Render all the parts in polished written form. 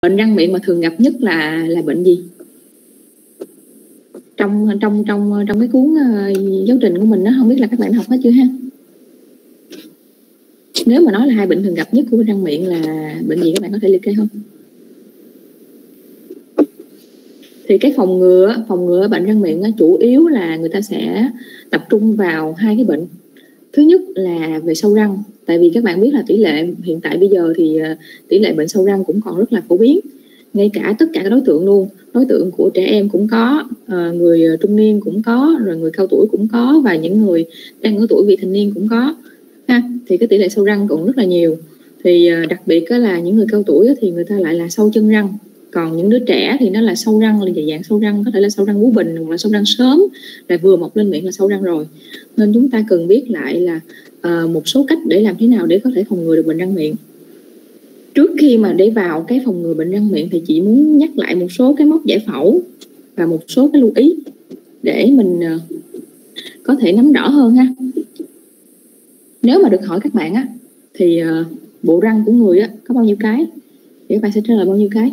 Bệnh răng miệng mà thường gặp nhất là bệnh gì? Trong cái cuốn giáo trình của mình đó, không biết là các bạn học hết chưa ha? Nếu mà nói là 2 bệnh thường gặp nhất của răng miệng là bệnh gì, các bạn có thể liệt kê không? Thì cái phòng ngừa bệnh răng miệng chủ yếu là người ta sẽ tập trung vào 2 cái bệnh. Thứ nhất là về sâu răng, tại vì các bạn biết là tỷ lệ hiện tại bây giờ thì tỷ lệ bệnh sâu răng cũng còn rất là phổ biến, ngay cả tất cả các đối tượng luôn. Đối tượng của trẻ em cũng có, người trung niên cũng có, rồi người cao tuổi cũng có, và những người đang ở tuổi vị thành niên cũng có ha. Thì cái tỷ lệ sâu răng cũng rất là nhiều. Thì đặc biệt là những người cao tuổi thì người ta lại là sâu chân răng, còn những đứa trẻ thì nó là sâu răng, là dạng sâu răng có thể là sâu răng bú bình hoặc là sâu răng sớm, là vừa mọc lên miệng là sâu răng rồi. Nên chúng ta cần biết lại là một số cách để làm thế nào để có thể phòng ngừa được bệnh răng miệng. Trước khi mà để vào cái phòng ngừa bệnh răng miệng thì chị muốn nhắc lại một số cái mốc giải phẫu và một số cái lưu ý để mình có thể nắm rõ hơn ha. Nếu mà được hỏi các bạn thì bộ răng của người có bao nhiêu cái, thì các bạn sẽ trả lời bao nhiêu cái.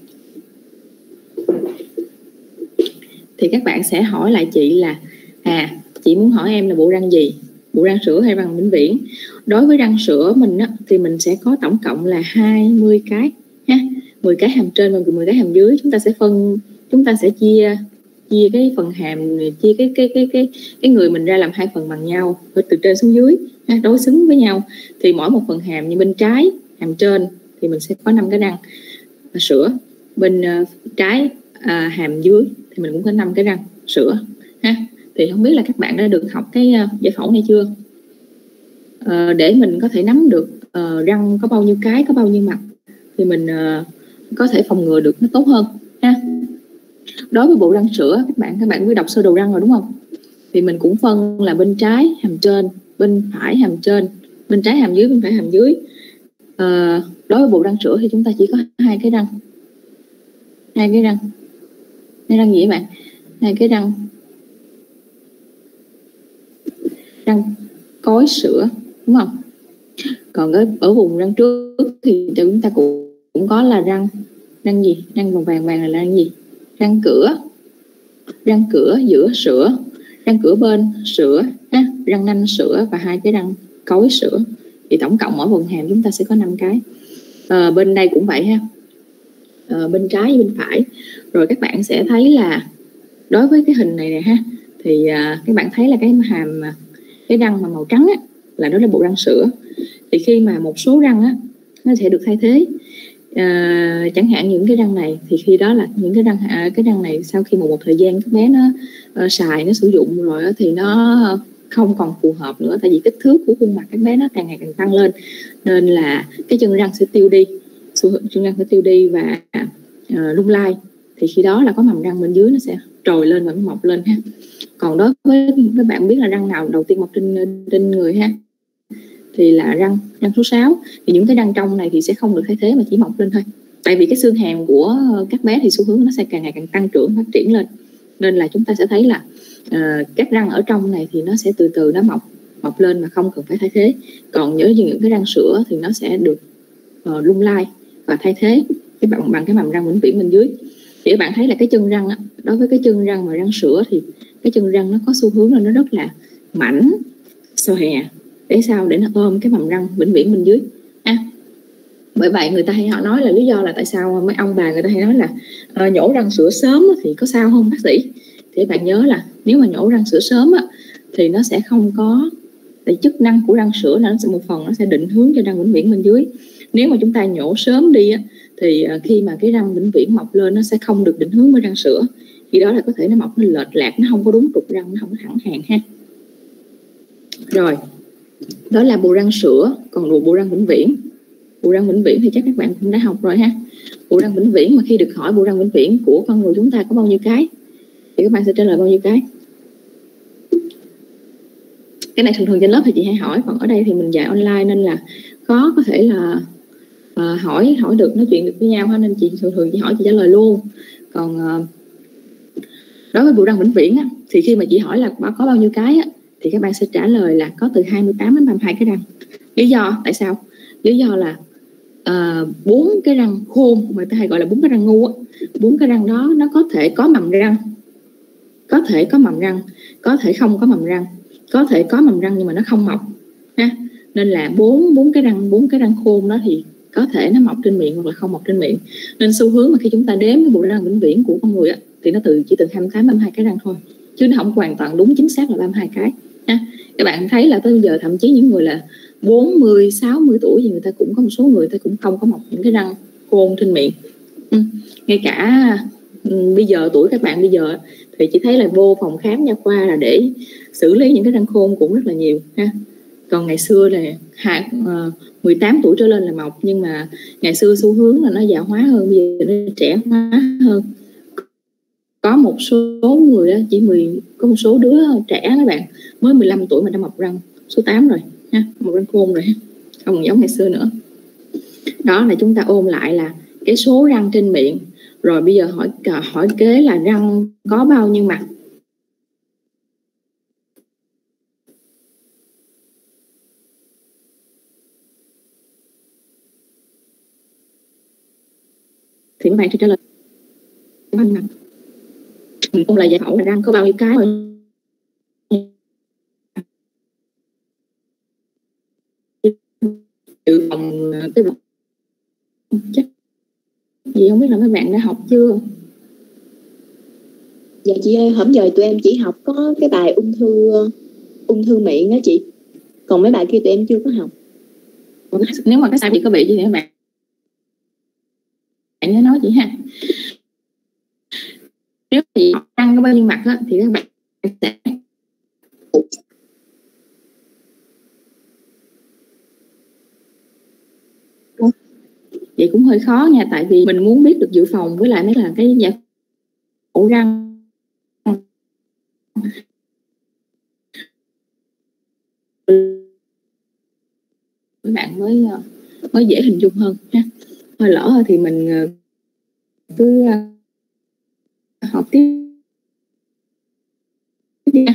Thì các bạn sẽ hỏi lại chị là chị muốn hỏi em là bộ răng gì, bộ răng sữa hay răng vĩnh viễn. Đối với răng sữa mình thì mình sẽ có tổng cộng là 20 cái ha, 10 cái hàm trên và 10 cái hàm dưới. Chúng ta sẽ chia cái phần hàm, chia cái người mình ra làm 2 phần bằng nhau, từ trên xuống dưới ha, đối xứng với nhau. Thì mỗi một phần hàm, như bên trái hàm trên thì mình sẽ có 5 cái răng sữa, bên trái hàm dưới thì mình cũng có 5 cái răng sữa ha. Thì không biết là các bạn đã được học cái giải phẫu này chưa, để mình có thể nắm được răng có bao nhiêu cái, có bao nhiêu mặt, thì mình có thể phòng ngừa được nó tốt hơn ha. Đối với bộ răng sữa, các bạn mới đọc sơ đồ răng rồi đúng không? Thì mình cũng phân là bên trái hàm trên, bên phải hàm trên, bên trái hàm dưới, bên phải hàm dưới. Đối với bộ răng sữa thì chúng ta chỉ có 2 cái răng. 2 cái răng. Cái răng gì các bạn? 2 cái răng cối sữa đúng không? Còn ở vùng răng trước thì chúng ta cũng có là răng gì? Răng vàng là răng gì? Răng cửa giữa sữa, răng cửa bên sữa ha, răng nanh sữa và 2 cái răng cối sữa. Thì tổng cộng mỗi phần hàm chúng ta sẽ có 5 cái. Bên đây cũng vậy ha, bên trái với bên phải. Rồi các bạn sẽ thấy là đối với cái hình này ha, thì các bạn thấy là cái hàm, cái răng mà màu trắng là đó là bộ răng sữa. Thì khi mà một số răng nó sẽ được thay thế, chẳng hạn những cái răng này, thì khi đó là những cái răng này sau khi một thời gian các bé nó xài, nó sử dụng rồi thì nó không còn phù hợp nữa, tại vì kích thước của khuôn mặt các bé nó càng ngày càng tăng lên, nên là cái chân răng sẽ tiêu đi, chân răng sẽ tiêu đi và lung lay. Thì khi đó là có mầm răng bên dưới nó sẽ trồi lên và nó mọc lên ha. Còn đối với các bạn biết là răng nào đầu tiên mọc trên người ha, thì là răng số 6. Thì những cái răng trong này thì sẽ không được thay thế mà chỉ mọc lên thôi, tại vì cái xương hàm của các bé thì xu hướng nó sẽ càng ngày càng tăng trưởng, phát triển lên, nên là chúng ta sẽ thấy là các răng ở trong này thì nó sẽ từ từ nó mọc lên mà không cần phải thay thế. Còn nhớ những cái răng sữa thì nó sẽ được lung lay và thay thế bằng cái mầm răng vĩnh viễn bên dưới. Thì các bạn thấy là cái chân răng đối với cái chân răng mà răng sữa thì cái chân răng nó có xu hướng là nó rất là mảnh, xòe, để sao để nó ôm cái mầm răng vĩnh viễn bên dưới ha. Bởi vậy người ta hay họ nói là lý do là tại sao mấy ông bà người ta hay nói là nhổ răng sữa sớm thì có sao không bác sĩ. Thì bạn nhớ là nếu mà nhổ răng sữa sớm thì nó sẽ không có, tại chức năng của răng sữa là nó sẽ một phần nó sẽ định hướng cho răng vĩnh viễn bên dưới. Nếu mà chúng ta nhổ sớm đi thì khi mà cái răng vĩnh viễn mọc lên nó sẽ không được định hướng với răng sữa, khi đó là có thể nó mọc nó lệch lạc, nó không có đúng trục răng, nó không có thẳng hàng ha. Rồi đó là bộ răng sữa. Còn bộ răng vĩnh viễn, bộ răng vĩnh viễn thì chắc các bạn cũng đã học rồi ha. Bộ răng vĩnh viễn mà khi được hỏi bộ răng vĩnh viễn của con người chúng ta có bao nhiêu cái thì các bạn sẽ trả lời bao nhiêu cái. Cái này thường trên lớp thì chị hay hỏi, còn ở đây thì mình dạy online nên là khó có thể là hỏi được, nói chuyện được với nhau ha, nên chị thường chị hỏi chị trả lời luôn. Còn đối với bộ răng vĩnh viễn thì khi mà chị hỏi là có bao nhiêu cái thì các bạn sẽ trả lời là có từ 28 đến 32 cái răng. Lý do tại sao? Lý do là 4 cái răng khôn, mà ta hay gọi là 4 cái răng ngu á. 4 cái răng đó nó có thể có mầm răng, có thể có mầm răng, có thể không có mầm răng, có thể có mầm răng nhưng mà nó không mọc ha. Nên là bốn cái răng khôn đó thì có thể nó mọc trên miệng hoặc là không mọc trên miệng. Nên xu hướng mà khi chúng ta đếm cái bộ răng vĩnh viễn của con người á, thì nó chỉ từ 28 32 cái răng thôi, chứ nó không hoàn toàn đúng chính xác là 32 cái ha. Các bạn thấy là tới bây giờ thậm chí những người là 40 60 tuổi thì người ta cũng có một số người ta cũng không có mọc những cái răng khôn trên miệng. Ngay cả bây giờ tuổi các bạn bây giờ thì chỉ thấy là vô phòng khám nha khoa là để xử lý những cái răng khôn cũng rất là nhiều ha. Còn ngày xưa là 18 tuổi trở lên là mọc, nhưng mà ngày xưa xu hướng là nó già hóa hơn, bây giờ nó trẻ hóa hơn. Có một số người đó, có một số đứa trẻ các bạn mới 15 tuổi mà đã mọc răng số 8 rồi ha, mọc răng khôn rồi, không còn giống ngày xưa nữa. Đó là chúng ta ôn lại là cái số răng trên miệng. Rồi bây giờ hỏi kế là răng có bao nhiêu mặt. Thì các bạn sẽ trả lời bao nhiêu mặt. Mình ôn lại giải phẫu là răng có bao nhiêu cái thôi. Dự phòng cái chắc gì không biết là các bạn đã học chưa? Dạ chị ơi, hổm giờ tụi em chỉ học có cái bài ung thư miệng đó chị, còn mấy bài kia tụi em chưa có học. Nếu mà cái sai bị có bị gì thì các bạn nhớ nói chị ha. Nếu chị học răng có bao nhiêu mặt á, thì các bạn sẽ vậy cũng hơi khó nha, tại vì mình muốn biết được dự phòng với lại mấy là cái giải phẫu răng các bạn mới dễ hình dung hơn ha. Thôi lỡ thì mình cứ học tiếp nha.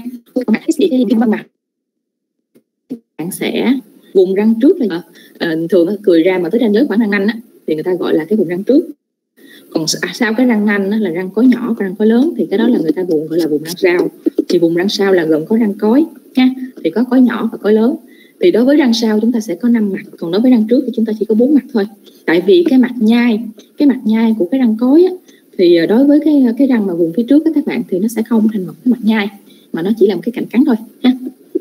Bạn sẽ vùng răng trước là thường cười ra mà tới ranh giới khoảng răng nanh á, thì người ta gọi là cái vùng răng trước. Còn sau cái răng nanh là răng có nhỏ và răng có lớn, thì cái đó là người ta gọi là vùng răng sau. Thì vùng răng sau là gồm có răng cói ha, thì có cói nhỏ và cói lớn. Thì đối với răng sau chúng ta sẽ có 5 mặt, còn đối với răng trước thì chúng ta chỉ có 4 mặt thôi. Tại vì cái mặt nhai của cái răng cói á, thì đối với cái răng mà vùng phía trước các bạn, thì nó sẽ không thành một cái mặt nhai, mà nó chỉ là một cái cạnh cắn thôi ha.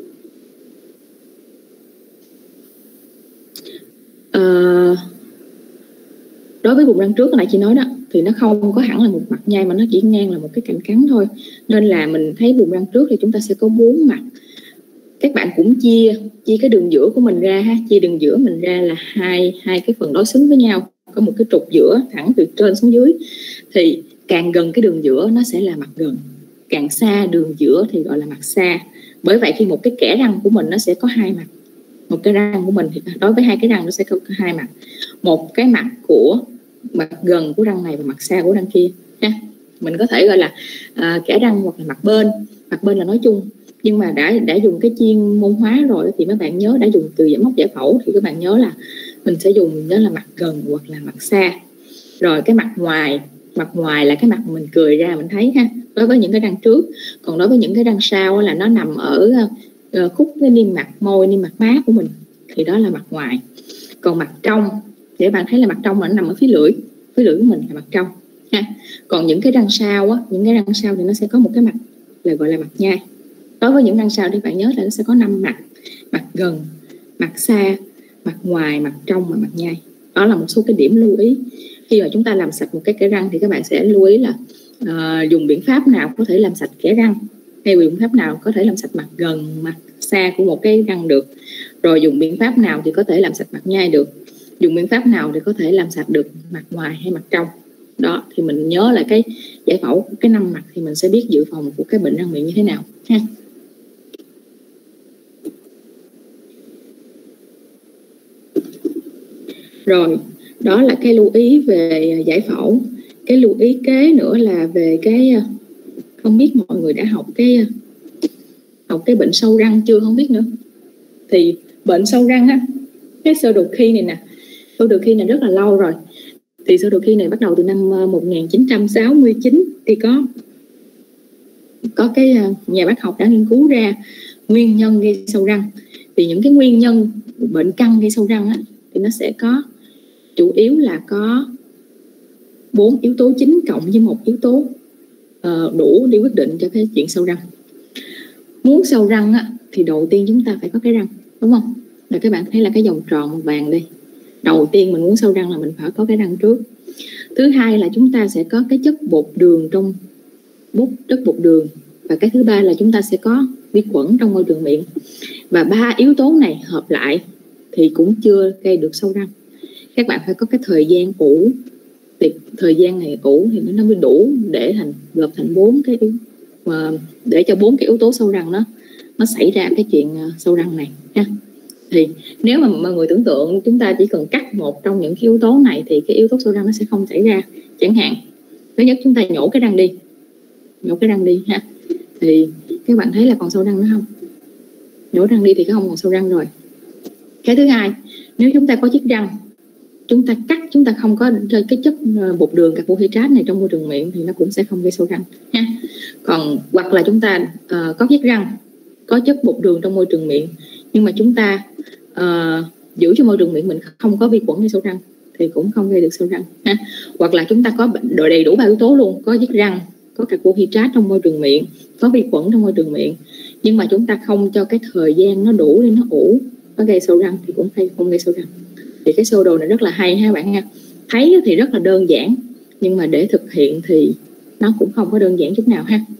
Đối với vùng răng trước này chị nói đó, thì nó không có hẳn là một mặt nhai, mà nó chỉ ngang là một cái cạnh cắn thôi. Nên là mình thấy vùng răng trước thì chúng ta sẽ có 4 mặt. Các bạn cũng chia cái đường giữa của mình ra ha, chia đường giữa mình ra là hai cái phần đối xứng với nhau, có một cái trục giữa thẳng từ trên xuống dưới. Thì càng gần cái đường giữa nó sẽ là mặt gần, càng xa đường giữa thì gọi là mặt xa. Bởi vậy khi một cái kẽ răng của mình nó sẽ có 2 mặt. Một cái răng của mình thì đối với 2 cái răng nó sẽ có 2 mặt, một cái mặt của mặt gần của răng này và mặt xa của răng kia ha. Mình có thể gọi là kẽ răng hoặc là mặt bên là nói chung, nhưng mà đã dùng cái chuyên môn hóa rồi thì mấy bạn nhớ, đã dùng từ mốc giải phẫu thì các bạn nhớ là mình sẽ dùng đó là mặt gần hoặc là mặt xa. Rồi cái mặt ngoài là cái mặt mình cười ra mình thấy ha, đối với những cái răng trước. Còn đối với những cái răng sau là nó nằm ở khúc cái niêm mạc môi, niêm mạc má của mình, thì đó là mặt ngoài. Còn mặt trong thì các bạn thấy là mặt trong là nó nằm ở phía lưỡi của mình là mặt trong ha. Còn những cái răng sau thì nó sẽ có một cái mặt là gọi là mặt nhai. Đối với những răng sau thì bạn nhớ là nó sẽ có 5 mặt: mặt gần, mặt xa, mặt ngoài, mặt trong và mặt nhai. Đó là một số cái điểm lưu ý khi mà chúng ta làm sạch một cái răng. Thì các bạn sẽ lưu ý là dùng biện pháp nào có thể làm sạch kẽ răng, hay biện pháp nào có thể làm sạch mặt gần, mặt xa của một cái răng được, rồi dùng biện pháp nào thì có thể làm sạch mặt nhai được, dùng biện pháp nào thì có thể làm sạch được mặt ngoài hay mặt trong. Đó thì mình nhớ là cái giải phẫu của cái 5 mặt thì mình sẽ biết dự phòng của cái bệnh răng miệng như thế nào ha. Rồi đó là cái lưu ý về giải phẫu. Cái lưu ý kế nữa là về cái, không biết mọi người đã học cái bệnh sâu răng chưa, không biết nữa. Thì bệnh sâu răng á, cái sơ đồ khi này nè, Sơ đồ khi này rất là lâu rồi. Thì sơ đồ khi này bắt đầu từ năm 1969 thì có cái nhà bác học đã nghiên cứu ra nguyên nhân gây sâu răng. Thì những cái nguyên nhân bệnh căn gây sâu răng á, thì nó sẽ có chủ yếu là có 4 yếu tố chính cộng với một yếu tố đủ để quyết định cho cái chuyện sâu răng. Muốn sâu răng á, thì đầu tiên chúng ta phải có cái răng, đúng không? Là các bạn thấy là cái vòng tròn màu vàng đây. Đầu tiên mình muốn sâu răng là mình phải có cái răng trước. Thứ hai là chúng ta sẽ có cái chất bột đường trong chất bột đường. Và cái thứ ba là chúng ta sẽ có vi khuẩn trong môi trường miệng. Và 3 yếu tố này hợp lại thì cũng chưa gây được sâu răng. Các bạn phải có cái thời gian ủ. Thì thời gian này ủ thì nó mới đủ để gộp thành 4 cái để cho 4 cái yếu tố sâu răng nó xảy ra cái chuyện sâu răng này ha. Thì nếu mà mọi người tưởng tượng chúng ta chỉ cần cắt một trong những cái yếu tố này thì cái yếu tố sâu răng nó sẽ không xảy ra. Chẳng hạn thứ nhất chúng ta nhổ cái răng đi ha, thì các bạn thấy là còn sâu răng nữa không? Nhổ răng đi thì không còn sâu răng rồi. Cái thứ hai, nếu chúng ta có chiếc răng, chúng ta cắt, chúng ta không có cái chất bột đường carbohydrate này trong môi trường miệng thì nó cũng sẽ không gây sâu răng ha. Còn hoặc là chúng ta có chiếc răng, có chất bột đường trong môi trường miệng, nhưng mà chúng ta giữ cho môi trường miệng mình không có vi khuẩn gây sâu răng thì cũng không gây được sâu răng ha. Hoặc là chúng ta có đầy đủ 3 yếu tố luôn, có chiếc răng, có carbohydrate trong môi trường miệng, có vi khuẩn trong môi trường miệng, nhưng mà chúng ta không cho cái thời gian nó đủ để nó ủ, nó gây sâu răng thì cũng không gây sâu răng. Thì cái sơ đồ này rất là hay ha bạn ha. Thấy thì rất là đơn giản, nhưng mà để thực hiện thì nó cũng không có đơn giản chút nào ha.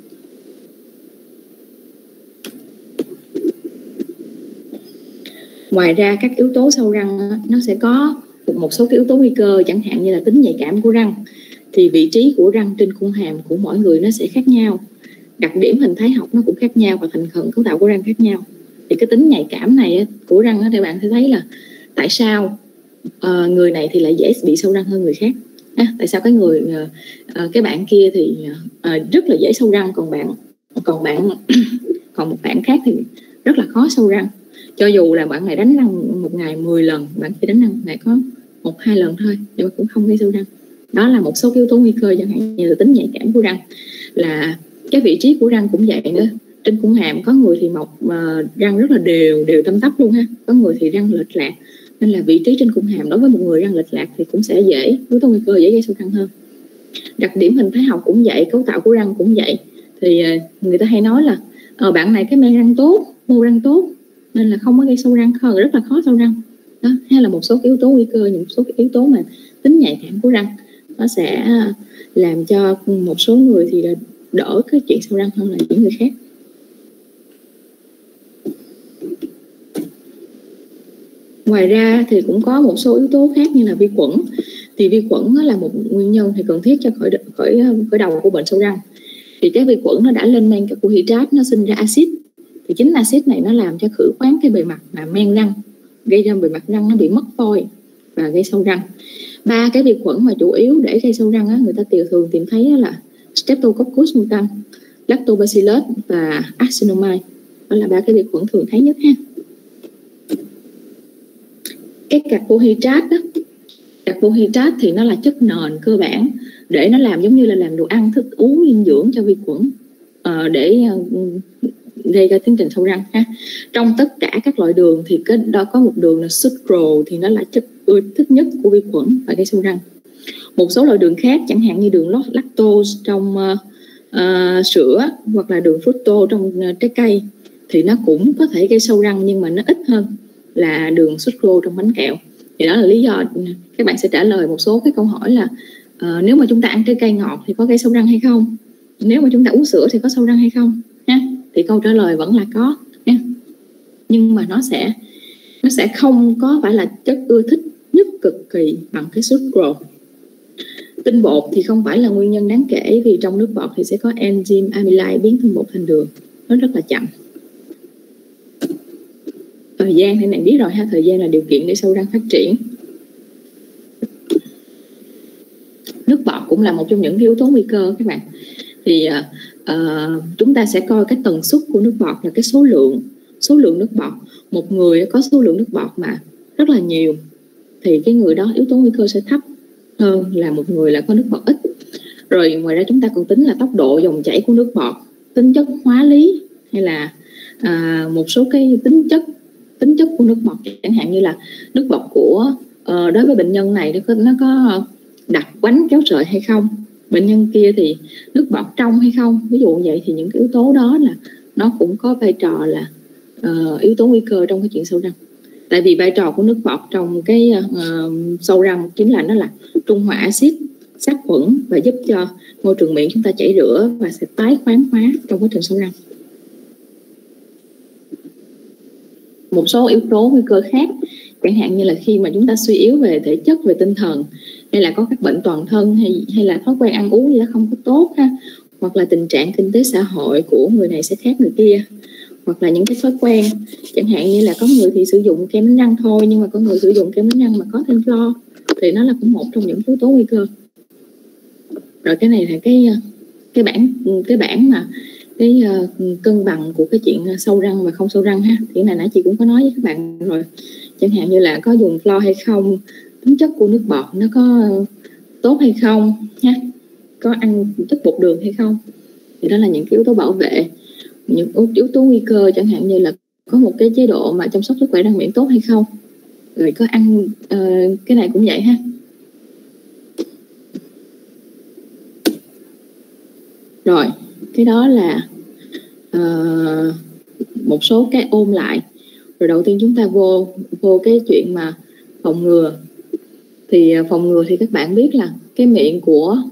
Ngoài ra các yếu tố sâu răng nó sẽ có một số cái yếu tố nguy cơ, chẳng hạn như là tính nhạy cảm của răng. Thì vị trí của răng trên khuôn hàm của mỗi người nó sẽ khác nhau, đặc điểm hình thái học nó cũng khác nhau và thành phần cấu tạo của răng khác nhau. Thì cái tính nhạy cảm này của răng thì bạn sẽ thấy là tại sao người này thì lại dễ bị sâu răng hơn người khác. Tại sao cái bạn kia thì rất là dễ sâu răng, còn một bạn khác thì rất là khó sâu răng. Cho dù là bạn này đánh răng một ngày 10 lần, bạn kia đánh răng một ngày có 1-2 lần thôi, nhưng mà cũng không gây sâu răng. Đó là một số yếu tố nguy cơ, chẳng hạn như là tính nhạy cảm của răng. Là cái vị trí của răng cũng vậy nữa. Trên khuôn hàm có người thì mọc răng rất là đều tăm tắp luôn ha, có người thì răng lệch lạc. Nên là vị trí trên khuôn hàm đối với một người răng lệch lạc thì cũng sẽ yếu tố nguy cơ dễ gây sâu răng hơn. Đặc điểm hình thái học cũng vậy, cấu tạo của răng cũng vậy. Thì người ta hay nói là bạn này cái men răng tốt, mô răng tốt, nên là không có gây sâu răng, rất là khó sâu răng. Đó, hay là một số cái yếu tố nguy cơ, những số cái yếu tố mà tính nhạy cảm của răng nó sẽ làm cho một số người thì đỡ cái chuyện sâu răng hơn là những người khác. Ngoài ra thì cũng có một số yếu tố khác như là vi khuẩn. Thì vi khuẩn là một nguyên nhân thì cần thiết cho khởi đầu của bệnh sâu răng. Thì cái vi khuẩn nó đã lên men carbohydrate, nó sinh ra axit. Thì chính axit này nó làm cho khử khoáng cái bề mặt mà men răng, gây ra bề mặt răng nó bị mất phôi và gây sâu răng. 3 cái vi khuẩn mà chủ yếu để gây sâu răng người ta thường tìm thấy là Streptococcus mutans, Lactobacillus và Actinomyces. Đó là 3 cái vi khuẩn thường thấy nhất ha. Cái carbohydrate thì nó là chất nền cơ bản để nó làm giống như là làm đồ ăn, thức uống, dinh dưỡng cho vi khuẩn để gây ra tiến trình sâu răng ha. Trong tất cả các loại đường thì đó có một đường là sucrose, thì nó là chất ưa thích nhất của vi khuẩn và gây sâu răng. Một số loại đường khác, chẳng hạn như đường lactose trong sữa hoặc là đường fructose trong trái cây, thì nó cũng có thể gây sâu răng, nhưng mà nó ít hơn là đường sucrose trong bánh kẹo. Thì đó là lý do các bạn sẽ trả lời một số cái câu hỏi là nếu mà chúng ta ăn trái cây ngọt thì có gây sâu răng hay không, nếu mà chúng ta uống sữa thì có sâu răng hay không ha? Thì câu trả lời vẫn là có nha. Nhưng mà nó sẽ không có phải là chất ưa thích nhất cực kỳ bằng cái sucrose. Tinh bột thì không phải là nguyên nhân đáng kể, vì trong nước bọt thì sẽ có enzyme amylase biến tinh bột thành đường, nó rất là chậm. Thời gian thì bạn biết rồi ha, thời gian là điều kiện để sâu răng phát triển. Nước bọt cũng là một trong những yếu tố nguy cơ các bạn. Thì chúng ta sẽ coi cái tần suất của nước bọt là cái số lượng nước bọt. Một người có số lượng nước bọt mà rất là nhiều thì cái người đó yếu tố nguy cơ sẽ thấp hơn là một người là có nước bọt ít. Rồi ngoài ra chúng ta còn tính là tốc độ dòng chảy của nước bọt, tính chất hóa lý, hay là một số cái tính chất của nước bọt, chẳng hạn như là nước bọt của đối với bệnh nhân này nó có đặc quánh kéo sợi hay không, bệnh nhân kia thì nước bọt trong hay không, ví dụ vậy. Thì những cái yếu tố đó là nó cũng có vai trò là yếu tố nguy cơ trong cái chuyện sâu răng. Tại vì vai trò của nước bọt trong cái sâu răng chính là nó là trung hòa axit, sát khuẩn và giúp cho môi trường miệng chúng ta chảy rửa và sẽ tái khoáng hóa trong quá trình sâu răng. Một số yếu tố nguy cơ khác, chẳng hạn như là khi mà chúng ta suy yếu về thể chất, về tinh thần, hay là có các bệnh toàn thân, hay là thói quen ăn uống gì đó không có tốt ha, hoặc là tình trạng kinh tế xã hội của người này sẽ khác người kia, hoặc là những cái thói quen, chẳng hạn như là có người thì sử dụng kem đánh răng thôi, nhưng mà có người sử dụng kem đánh răng mà có thêm flo, thì nó là cũng một trong những yếu tố nguy cơ. Rồi cái này là cái bảng mà cái cân bằng của cái chuyện sâu răng và không sâu răng ha. Thì này nãy chị cũng có nói với các bạn rồi, chẳng hạn như là có dùng flo hay không, tính chất của nước bọt nó có tốt hay không ha, có ăn chất bột đường hay không. Thì đó là những cái yếu tố bảo vệ. Những yếu tố nguy cơ chẳng hạn như là có một cái chế độ mà chăm sóc sức khỏe răng miệng tốt hay không, rồi có ăn cái này cũng vậy ha. Rồi cái đó là một số cái ôm lại. Rồi đầu tiên chúng ta vô cái chuyện mà phòng ngừa. Thì phòng ngừa thì các bạn biết là cái miệng của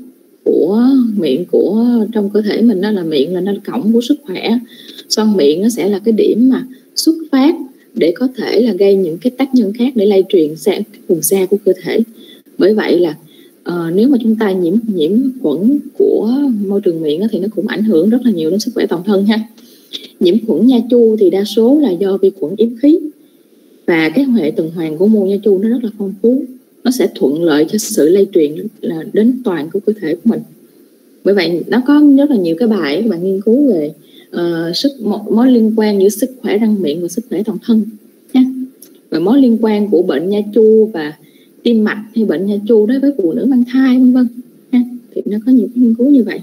trong cơ thể mình, đó là miệng là nó là cổng của sức khỏe. Xoang miệng nó sẽ là cái điểm mà xuất phát để có thể là gây những cái tác nhân khác để lây truyền sang vùng xa của cơ thể. Bởi vậy là nếu mà chúng ta nhiễm khuẩn của môi trường miệng thì nó cũng ảnh hưởng rất là nhiều đến sức khỏe toàn thân ha. Nhiễm khuẩn nha chu thì đa số là do vi khuẩn yếm khí, và cái hệ tuần hoàn của mô nha chu nó rất là phong phú, nó sẽ thuận lợi cho sự lây truyền là đến toàn của cơ thể của mình. Bởi vậy nó có rất là nhiều cái bài các bạn nghiên cứu về mối liên quan giữa sức khỏe răng miệng và sức khỏe toàn thân ha. Và mối liên quan của bệnh nha chu và tim mạch hay bệnh nha chu đối với phụ nữ mang thai vân vân ha. Thì nó có nhiều cái nghiên cứu như vậy.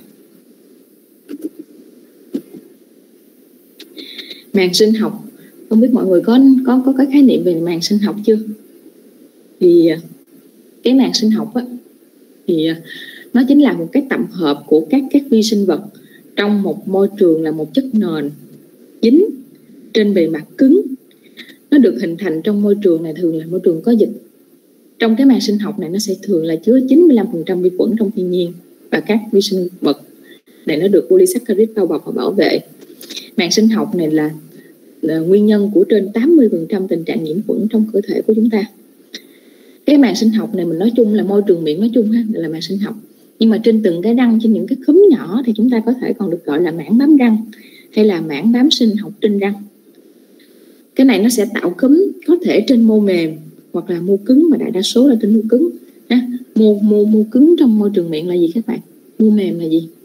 Màng sinh học, không biết mọi người có cái khái niệm về màng sinh học chưa? Thì cái màng sinh học thì nó chính là một cái tổng hợp của các vi sinh vật trong một môi trường, là một chất nền dính trên bề mặt cứng. Nó được hình thành trong môi trường này, thường là môi trường có dịch. Trong cái màng sinh học này nó sẽ thường là chứa 95% vi khuẩn trong thiên nhiên, và các vi sinh vật này nó được polysaccharide bao bọc và bảo vệ. Màng sinh học này là nguyên nhân của trên 80% tình trạng nhiễm khuẩn trong cơ thể của chúng ta. Cái màng sinh học này mình nói chung là môi trường miệng nói chung ha, là màng sinh học. Nhưng mà trên từng cái răng, trên những cái khúm nhỏ thì chúng ta có thể còn được gọi là mảng bám răng hay là mảng bám sinh học trên răng. Cái này nó sẽ tạo cúm, có thể trên mô mềm hoặc là mô cứng, mà đại đa số là trên mô cứng. Mô cứng trong môi trường miệng là gì các bạn? Mô mềm là gì?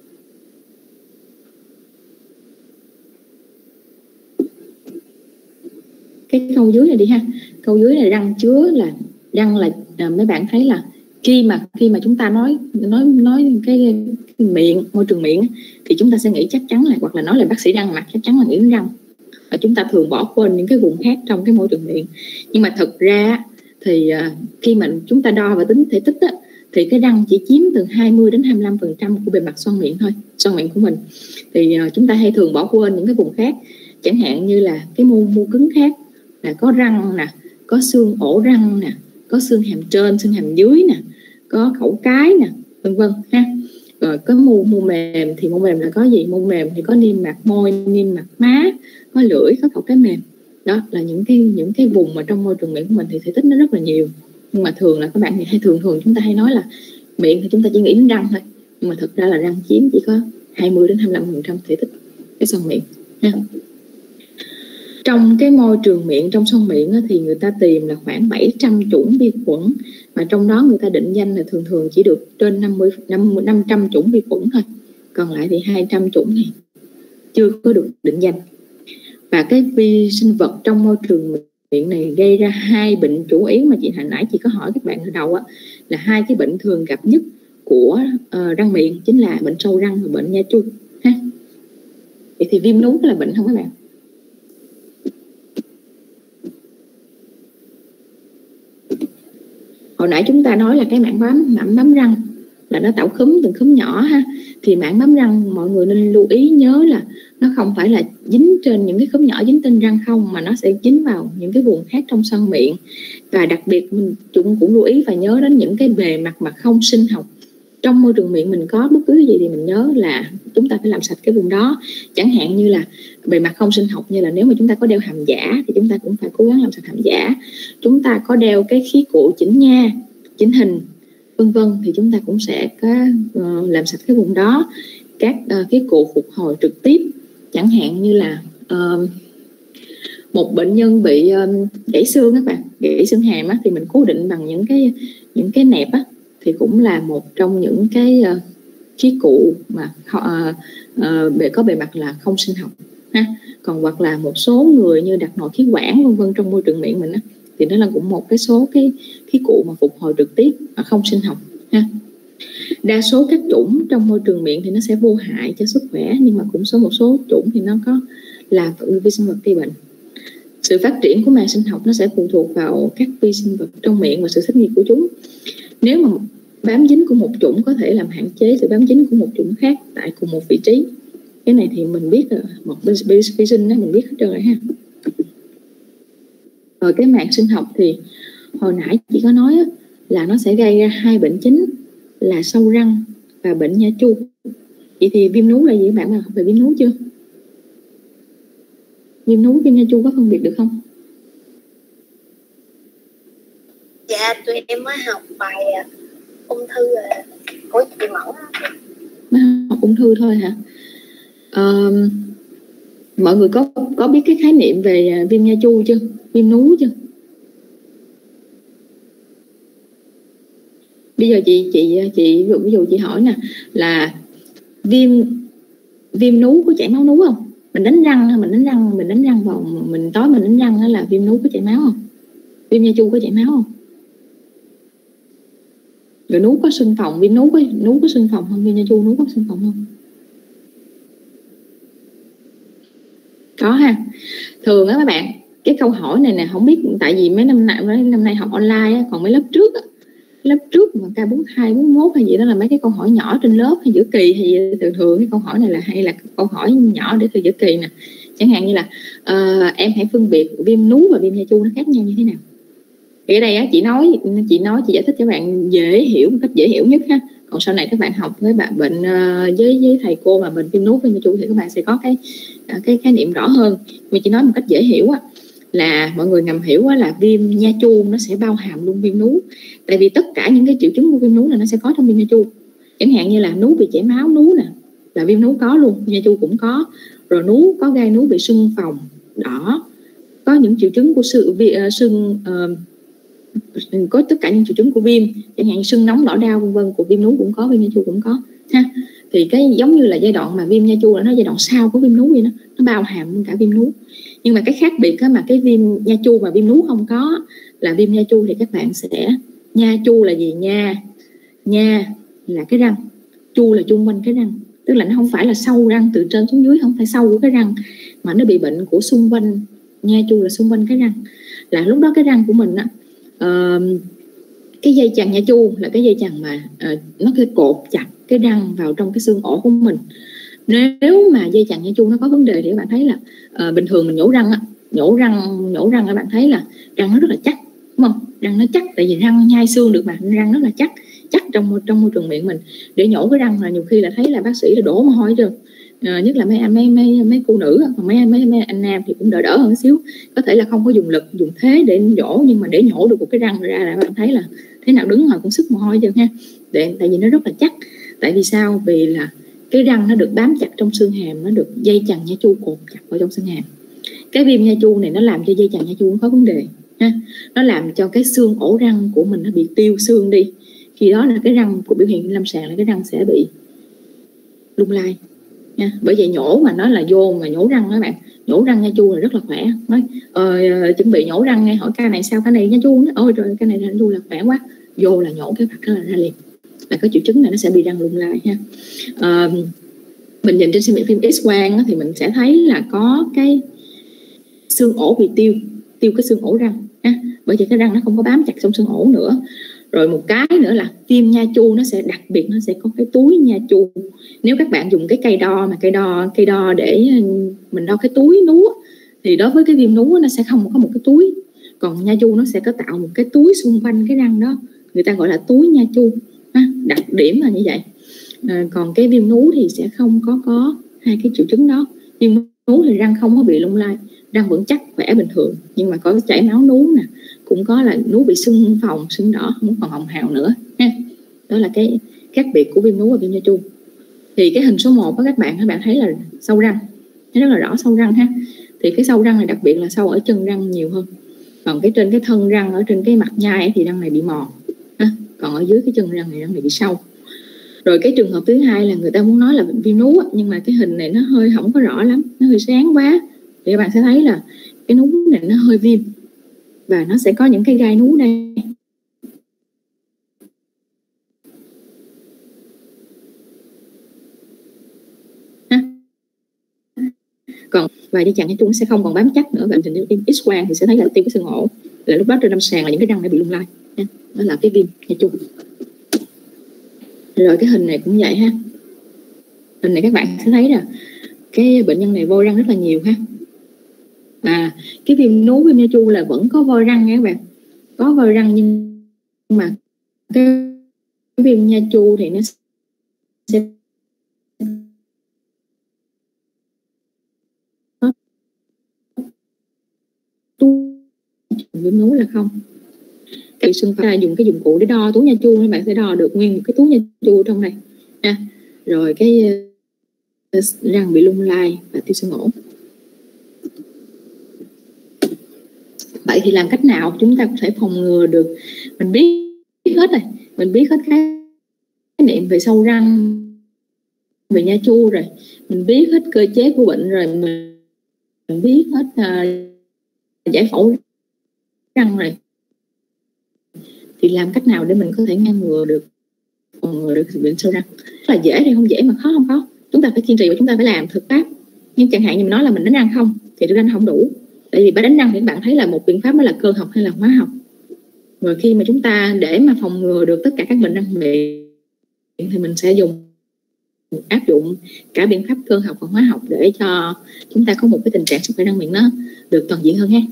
Cái câu dưới này đi ha. Câu dưới này răng chứa là răng là mấy bạn thấy là khi mà chúng ta nói cái miệng, môi trường miệng thì chúng ta sẽ nghĩ chắc chắn là, hoặc là nói là bác sĩ răng mặt chắc chắn là nghĩ đến răng, và chúng ta thường bỏ quên những cái vùng khác trong cái môi trường miệng. Nhưng mà thực ra thì khi mà chúng ta đo và tính thể tích thì cái răng chỉ chiếm từ 20 đến 25% của bề mặt xoang miệng thôi, xoang miệng của mình. Thì chúng ta hay thường bỏ quên những cái vùng khác, chẳng hạn như là cái mô cứng khác là có răng nè, có xương ổ răng nè, có xương hàm trên, xương hàm dưới nè, có khẩu cái nè, vân vân ha. Rồi có mô mềm, thì mô mềm là có gì? Mô mềm thì có niêm mạc môi, niêm mạc má, có lưỡi, có khẩu cái mềm. Đó là những cái vùng mà trong môi trường miệng của mình thì thể tích nó rất là nhiều. Nhưng mà thường là các bạn thì hay thường chúng ta hay nói là miệng thì chúng ta chỉ nghĩ đến răng thôi, nhưng mà thực ra là răng chiếm chỉ có 20 đến 25% thể tích cái xoang miệng ha. Trong cái môi trường miệng, trong xoang miệng thì người ta tìm là khoảng 700 chủng vi khuẩn, mà trong đó người ta định danh là thường chỉ được trên 500 chủng vi khuẩn thôi, còn lại thì 200 chủng này chưa có được định danh. Và cái vi sinh vật trong môi trường miệng này gây ra hai bệnh chủ yếu mà chị hồi nãy chị có hỏi các bạn ở đầu á, là hai cái bệnh thường gặp nhất của răng miệng chính là bệnh sâu răng và bệnh nha chu ha. Vậy thì viêm núi là bệnh không các bạn? Hồi nãy chúng ta nói là cái mảng bám răng là nó tạo khúm từng khúm nhỏ ha, thì mảng bám răng mọi người nên lưu ý nhớ là nó không phải là dính trên những cái khúm nhỏ dính trên răng không, mà nó sẽ dính vào những cái vùng khác trong xoang miệng. Và đặc biệt mình cũng lưu ý và nhớ đến những cái bề mặt mà không sinh học trong môi trường miệng mình có bất cứ gì thì mình nhớ là chúng ta phải làm sạch cái vùng đó. Chẳng hạn như là bề mặt không sinh học, như là nếu mà chúng ta có đeo hàm giả thì chúng ta cũng phải cố gắng làm sạch hàm giả. Chúng ta có đeo cái khí cụ chỉnh nha, chỉnh hình vân vân thì chúng ta cũng sẽ có làm sạch cái vùng đó. Các khí cụ phục hồi trực tiếp, chẳng hạn như là một bệnh nhân bị gãy xương các bạn, gãy xương hàm á, thì mình cố định bằng những cái nẹp á, thì cũng là một trong những cái khí cụ mà có bề mặt là không sinh học ha. Còn hoặc là một số người như đặt nội khí quản vân vân trong môi trường miệng mình á, thì đó là cũng một cái số cái khí cụ mà phục hồi trực tiếp mà không sinh học ha. Đa số các chủng trong môi trường miệng thì nó sẽ vô hại cho sức khỏe, nhưng mà cũng một số chủng thì nó có là vi sinh vật gây bệnh. Sự phát triển của màng sinh học nó sẽ phụ thuộc vào các vi sinh vật trong miệng và sự thích nghi của chúng. Nếu mà bám dính của một chủng có thể làm hạn chế sự bám dính của một chủng khác tại cùng một vị trí. Cái này thì mình biết rồi, một vi sinh đó mình biết hết trơn rồi ha. Rồi cái màng sinh học thì hồi nãy chị có nói là nó sẽ gây ra hai bệnh chính là sâu răng và bệnh nha chu. Vậy thì viêm núi là gì các bạn mà không phải viêm núi chưa? Viêm núi, viêm nha chu có phân biệt được không? Dạ tụi em mới học bài ung thư của chị Mẫn. Mới học ung thư thôi hả? Mọi người có biết cái khái niệm về viêm nha chu chưa? Viêm núi chưa? Bây giờ chị ví dụ chị hỏi nè, là viêm núi có chảy máu núi không? Mình đánh răng vào mình tối mình đánh răng đó là viêm núi có chảy máu không? Viêm nha chu có chảy máu không? Rồi núi có sưng phồng, viêm núi có sưng phồng không? Viêm nha chu núi có sưng phồng không? Có ha. Thường á các bạn, cái câu hỏi này nè không biết, tại vì mấy năm nay học online á, còn mấy lớp trước mà K42, 41 hay gì đó là mấy cái câu hỏi nhỏ trên lớp hay giữa kỳ hay gì, thường cái câu hỏi này là hay là câu hỏi nhỏ để từ giữa kỳ nè. Chẳng hạn như là em hãy phân biệt viêm núi và viêm nha chu nó khác nhau như thế nào. Thì ở đây á, chị giải thích cho bạn dễ hiểu, một cách dễ hiểu nhất ha. Còn sau này các bạn học với bạn bệnh với thầy cô mà bệnh viêm núi viêm nha chu thì các bạn sẽ có cái khái niệm rõ hơn. Mình chỉ nói một cách dễ hiểu á, là mọi người ngầm hiểu là viêm nha chu nó sẽ bao hàm luôn viêm núi. Tại vì tất cả những cái triệu chứng của viêm núi là nó sẽ có trong viêm nha chu. Chẳng hạn như là núi bị chảy máu núi nè, là viêm núi có luôn, nha chu cũng có. Rồi núi có gai núi bị sưng phồng đỏ, có những triệu chứng của có tất cả những triệu chứng của viêm, chẳng hạn sưng nóng đỏ đau vân vân, của viêm núi cũng có, viêm nha chu cũng có ha. Thì cái giống như là giai đoạn mà viêm nha chu là nó giai đoạn sau của viêm núi vậy đó, nó bao hàm cả viêm núi. Nhưng mà cái khác biệt đó, mà cái viêm nha chu mà viêm núi không có, là viêm nha chu thì các bạn sẽ, nha chu là gì? Nha là cái răng, chu là chung quanh cái răng, tức là nó không phải là sâu răng từ trên xuống dưới, không phải sâu của cái răng, mà nó bị bệnh của xung quanh. Nha chu là xung quanh cái răng, là lúc đó cái răng của mình á, cái dây chằng nha chu là cái dây chằng mà nó cái cột chặt cái răng vào trong cái xương ổ của mình. Nếu mà dây chằng nha chu nó có vấn đề thì các bạn thấy là bình thường mình nhổ răng các bạn thấy là răng nó rất là chắc, đúng không? Răng nó chắc, tại vì răng nhai xương được mà, răng rất là chắc trong môi trường miệng mình. Để nhổ cái răng là nhiều khi là thấy là bác sĩ là đổ mồ hôi chưa, nhất là mấy cô nữ, còn mấy anh nam thì cũng đỡ hơn xíu, có thể là không có dùng lực dùng thế để nhổ, nhưng mà để nhổ được một cái răng ra là bạn thấy là thế nào đứng hồi cũng sức mồ hôi chưa ha. Tại vì nó rất là chắc. Tại vì sao? Vì là cái răng nó được bám chặt trong xương hàm, nó được dây chằng nha chu cột chặt vào trong xương hàm. Cái viêm nha chu này nó làm cho dây chằng nha chu có vấn đề ha. Nó làm cho cái xương ổ răng của mình nó bị tiêu xương đi. Khi đó là cái răng của biểu hiện lâm sàng là cái răng sẽ bị lung lay nha. Bởi vậy nhổ mà nói là vô mà nhổ răng các bạn, nhổ răng nha chu là rất là khỏe. Nói chuẩn bị nhổ răng nghe, hỏi ca này sao, ca này nha chu, ôi trời ca này nha chu là khỏe quá, vô là nhổ cái mặt đó là ra liền, là cái triệu chứng này nó sẽ bị răng lung lay ha. Mình nhìn trên phim X quang thì mình sẽ thấy là có cái xương ổ bị tiêu cái xương ổ răng ha. Bởi vậy cái răng nó không có bám chặt trong xương ổ nữa. Rồi một cái nữa là viêm nha chu nó sẽ đặc biệt, nó sẽ có cái túi nha chu. Nếu các bạn dùng cái cây đo mà cây đo để mình đo cái túi núa, thì đối với cái viêm núa nó sẽ không có một cái túi, còn nha chu nó sẽ có tạo một cái túi xung quanh cái răng đó, người ta gọi là túi nha chu ha. Đặc điểm là như vậy. Còn cái viêm núa thì sẽ không có hai cái triệu chứng đó. Viêm núa thì răng không có bị lung lay, răng vẫn chắc khỏe bình thường, nhưng mà có chảy máu núa nè, cũng có là núa bị sưng phồng, sưng đỏ, không còn hồng hào nữa ha. Đó là cái khác biệt của viêm núa và viêm nha chu. Thì cái hình số 1 đó các bạn thấy là sâu răng, nó rất là rõ sâu răng ha. Thì cái sâu răng này đặc biệt là sâu ở chân răng nhiều hơn, còn cái trên cái thân răng, ở trên cái mặt nhai thì răng này bị mòn ha. Còn ở dưới cái chân răng này răng này bị sâu. Rồi cái trường hợp thứ hai là người ta muốn nói là viêm núa, nhưng mà cái hình này nó hơi không có rõ lắm, nó hơi sáng quá, thì các bạn sẽ thấy là cái núa này nó hơi viêm và nó sẽ có những cái gai núa đây. Còn và dây chằng nha chu nó sẽ không còn bám chắc nữa. Bạn nhìn X quang thì sẽ thấy là tiêu cái xương ổ, là lúc đó trên lâm sàng là những cái răng đã bị lung lay nha. Đó là cái viêm nha chu. Rồi cái hình này cũng vậy ha. Hình này các bạn sẽ thấy là cái bệnh nhân này vôi răng rất là nhiều ha. Cái viêm núa, viêm nha chu là vẫn có vôi răng nha các bạn, có vôi răng, nhưng mà cái viêm nha chu thì nó sẽ viêm núa là không. Cái xương phải là dùng cái dụng cụ để đo túi nha chu, các bạn sẽ đo được nguyên một cái túi nha chu trong này nha. Rồi cái răng bị lung lay và tiêu xương ổ. Vậy thì làm cách nào chúng ta có thể phòng ngừa được? Mình biết hết rồi, mình biết hết khái niệm về sâu răng, về nha chu rồi, mình biết hết cơ chế của bệnh rồi, mình biết hết giải phẫu răng rồi. Thì làm cách nào để mình có thể ngăn ngừa được, phòng ngừa được bệnh sâu răng? Rất là dễ hay không dễ mà khó không có. Chúng ta phải kiên trì và chúng ta phải làm thực pháp. Nhưng chẳng hạn như mình nói là mình đánh răng không thì thực ra nó không đủ. Tại vì đánh răng thì các bạn thấy là một biện pháp đó là cơ học hay là hóa học. Rồi khi mà chúng ta để mà phòng ngừa được tất cả các bệnh răng miệng thì mình sẽ áp dụng cả biện pháp cơ học và hóa học để cho chúng ta có một cái tình trạng sức khỏe răng miệng nó được toàn diện hơn ha.